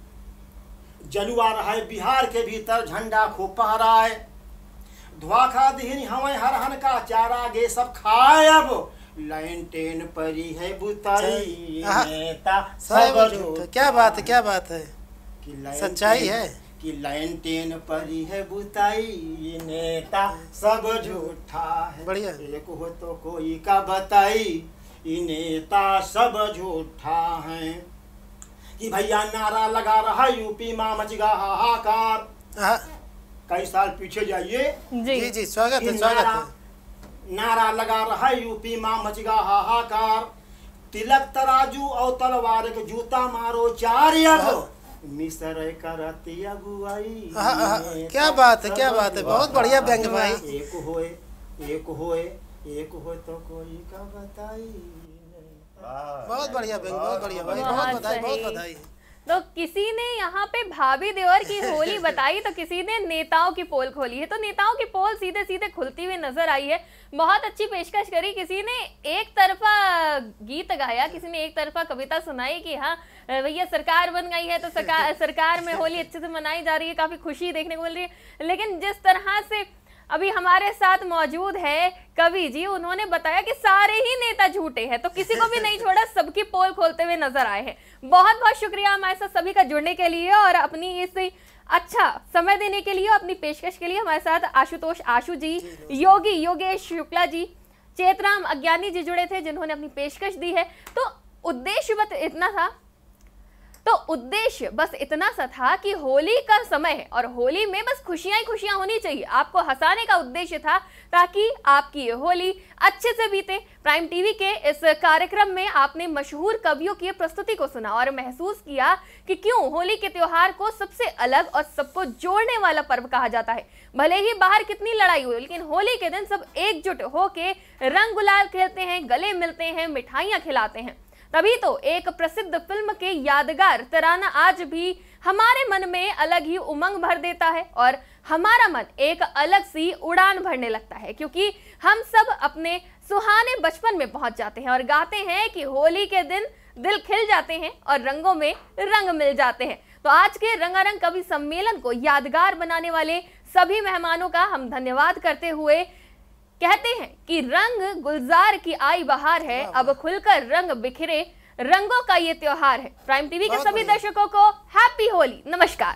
जलुआ रहा है बिहार के भीतर झंडा खूब फहराए। धुआखा दिहनी हमें हरहन का चारा गे सब खाए, अब लाइन टेन परी है बुताई नेता सब झूठा। क्या बात है क्या बात है, कि सच्चाई है। कि लाइन टेन परी है बुताई नेता सब झूठा है। बढ़िया। एक हो तो कोई का बताई नेता सब झूठा है। कि भैया नारा लगा रहा यूपी में मचगा हाहाकार। कई साल पीछे जाइए जी जी जी स्वागत है स्वागत है। नारा लगा रहा यूपी में मचगा हाहाकार, तिलक तराजू और तलवार के जूता मारो चार, अब मिसर करती अगुवाई। क्या बात है क्या बात है, बहुत बढ़िया व्यंग्य भाई। एक होए एक होए एक हो तो कोई का बताई। बहुत बढ़िया व्यंग्य, बहुत बढ़िया भाई, बहुत बधाई बहुत बधाई। तो किसी ने यहाँ पे भाभी देवर की होली बताई तो किसी ने नेताओं की पोल खोली है। तो नेताओं की पोल सीधे सीधे खुलती हुई नजर आई है। बहुत अच्छी पेशकश करी, किसी ने एक तरफा गीत गाया, किसी ने एक तरफा कविता सुनाई कि हाँ भैया सरकार बन गई है तो सरकार सरकार में होली अच्छे से मनाई जा रही है, काफी खुशी देखने को मिल रही है। लेकिन जिस तरह से अभी हमारे साथ मौजूद है कवि जी, उन्होंने बताया कि सारे ही नेता झूठे हैं, तो किसी को भी नहीं छोड़ा, सबकी पोल खोलते हुए नजर आए हैं। बहुत बहुत शुक्रिया हमारे साथ सभी का जुड़ने के लिए और अपनी इस अच्छा समय देने के लिए, अपनी पेशकश के लिए। हमारे साथ आशुतोष आशु जी, योगी योगेश शुक्ला जी, चेतराम अज्ञानी जी जुड़े थे जिन्होंने अपनी पेशकश दी है। तो उद्देश्य बस इतना था तो उद्देश्य बस इतना सा था कि होली का समय है और होली में बस खुशियां ही खुशियां होनी चाहिए, आपको हंसाने का उद्देश्य था ताकि आपकी ये होली अच्छे से बीते। प्राइम टीवी के इस कार्यक्रम में आपने मशहूर कवियों की प्रस्तुति को सुना और महसूस किया कि क्यों होली के त्योहार को सबसे अलग और सबको जोड़ने वाला पर्व कहा जाता है। भले ही बाहर कितनी लड़ाई हुई, लेकिन होली के दिन सब एकजुट होके रंग गुलाल खेलते हैं, गले मिलते हैं, मिठाइयां खिलाते हैं। तभी तो एक प्रसिद्ध फिल्म के यादगार तराना आज भी हमारे मन में अलग ही उमंग भर देता है और हमारा मन एक अलग सी उड़ान भरने लगता है, क्योंकि हम सब अपने सुहाने बचपन में पहुंच जाते हैं और गाते हैं कि होली के दिन दिल खिल जाते हैं और रंगों में रंग मिल जाते हैं। तो आज के रंगारंग कवि सम्मेलन को यादगार बनाने वाले सभी मेहमानों का हम धन्यवाद करते हुए कहते हैं कि रंग गुलजार की आई बहार है, अब खुलकर रंग बिखरे, रंगों का ये त्योहार है। प्राइम टीवी के सभी दर्शकों को हैप्पी होली, नमस्कार।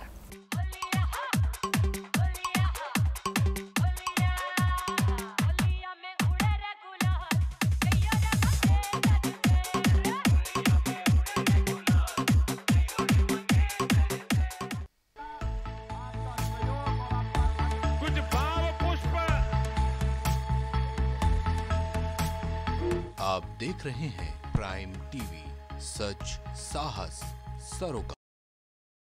आप देख रहे हैं प्राइम टीवी, सच साहस सरोकार।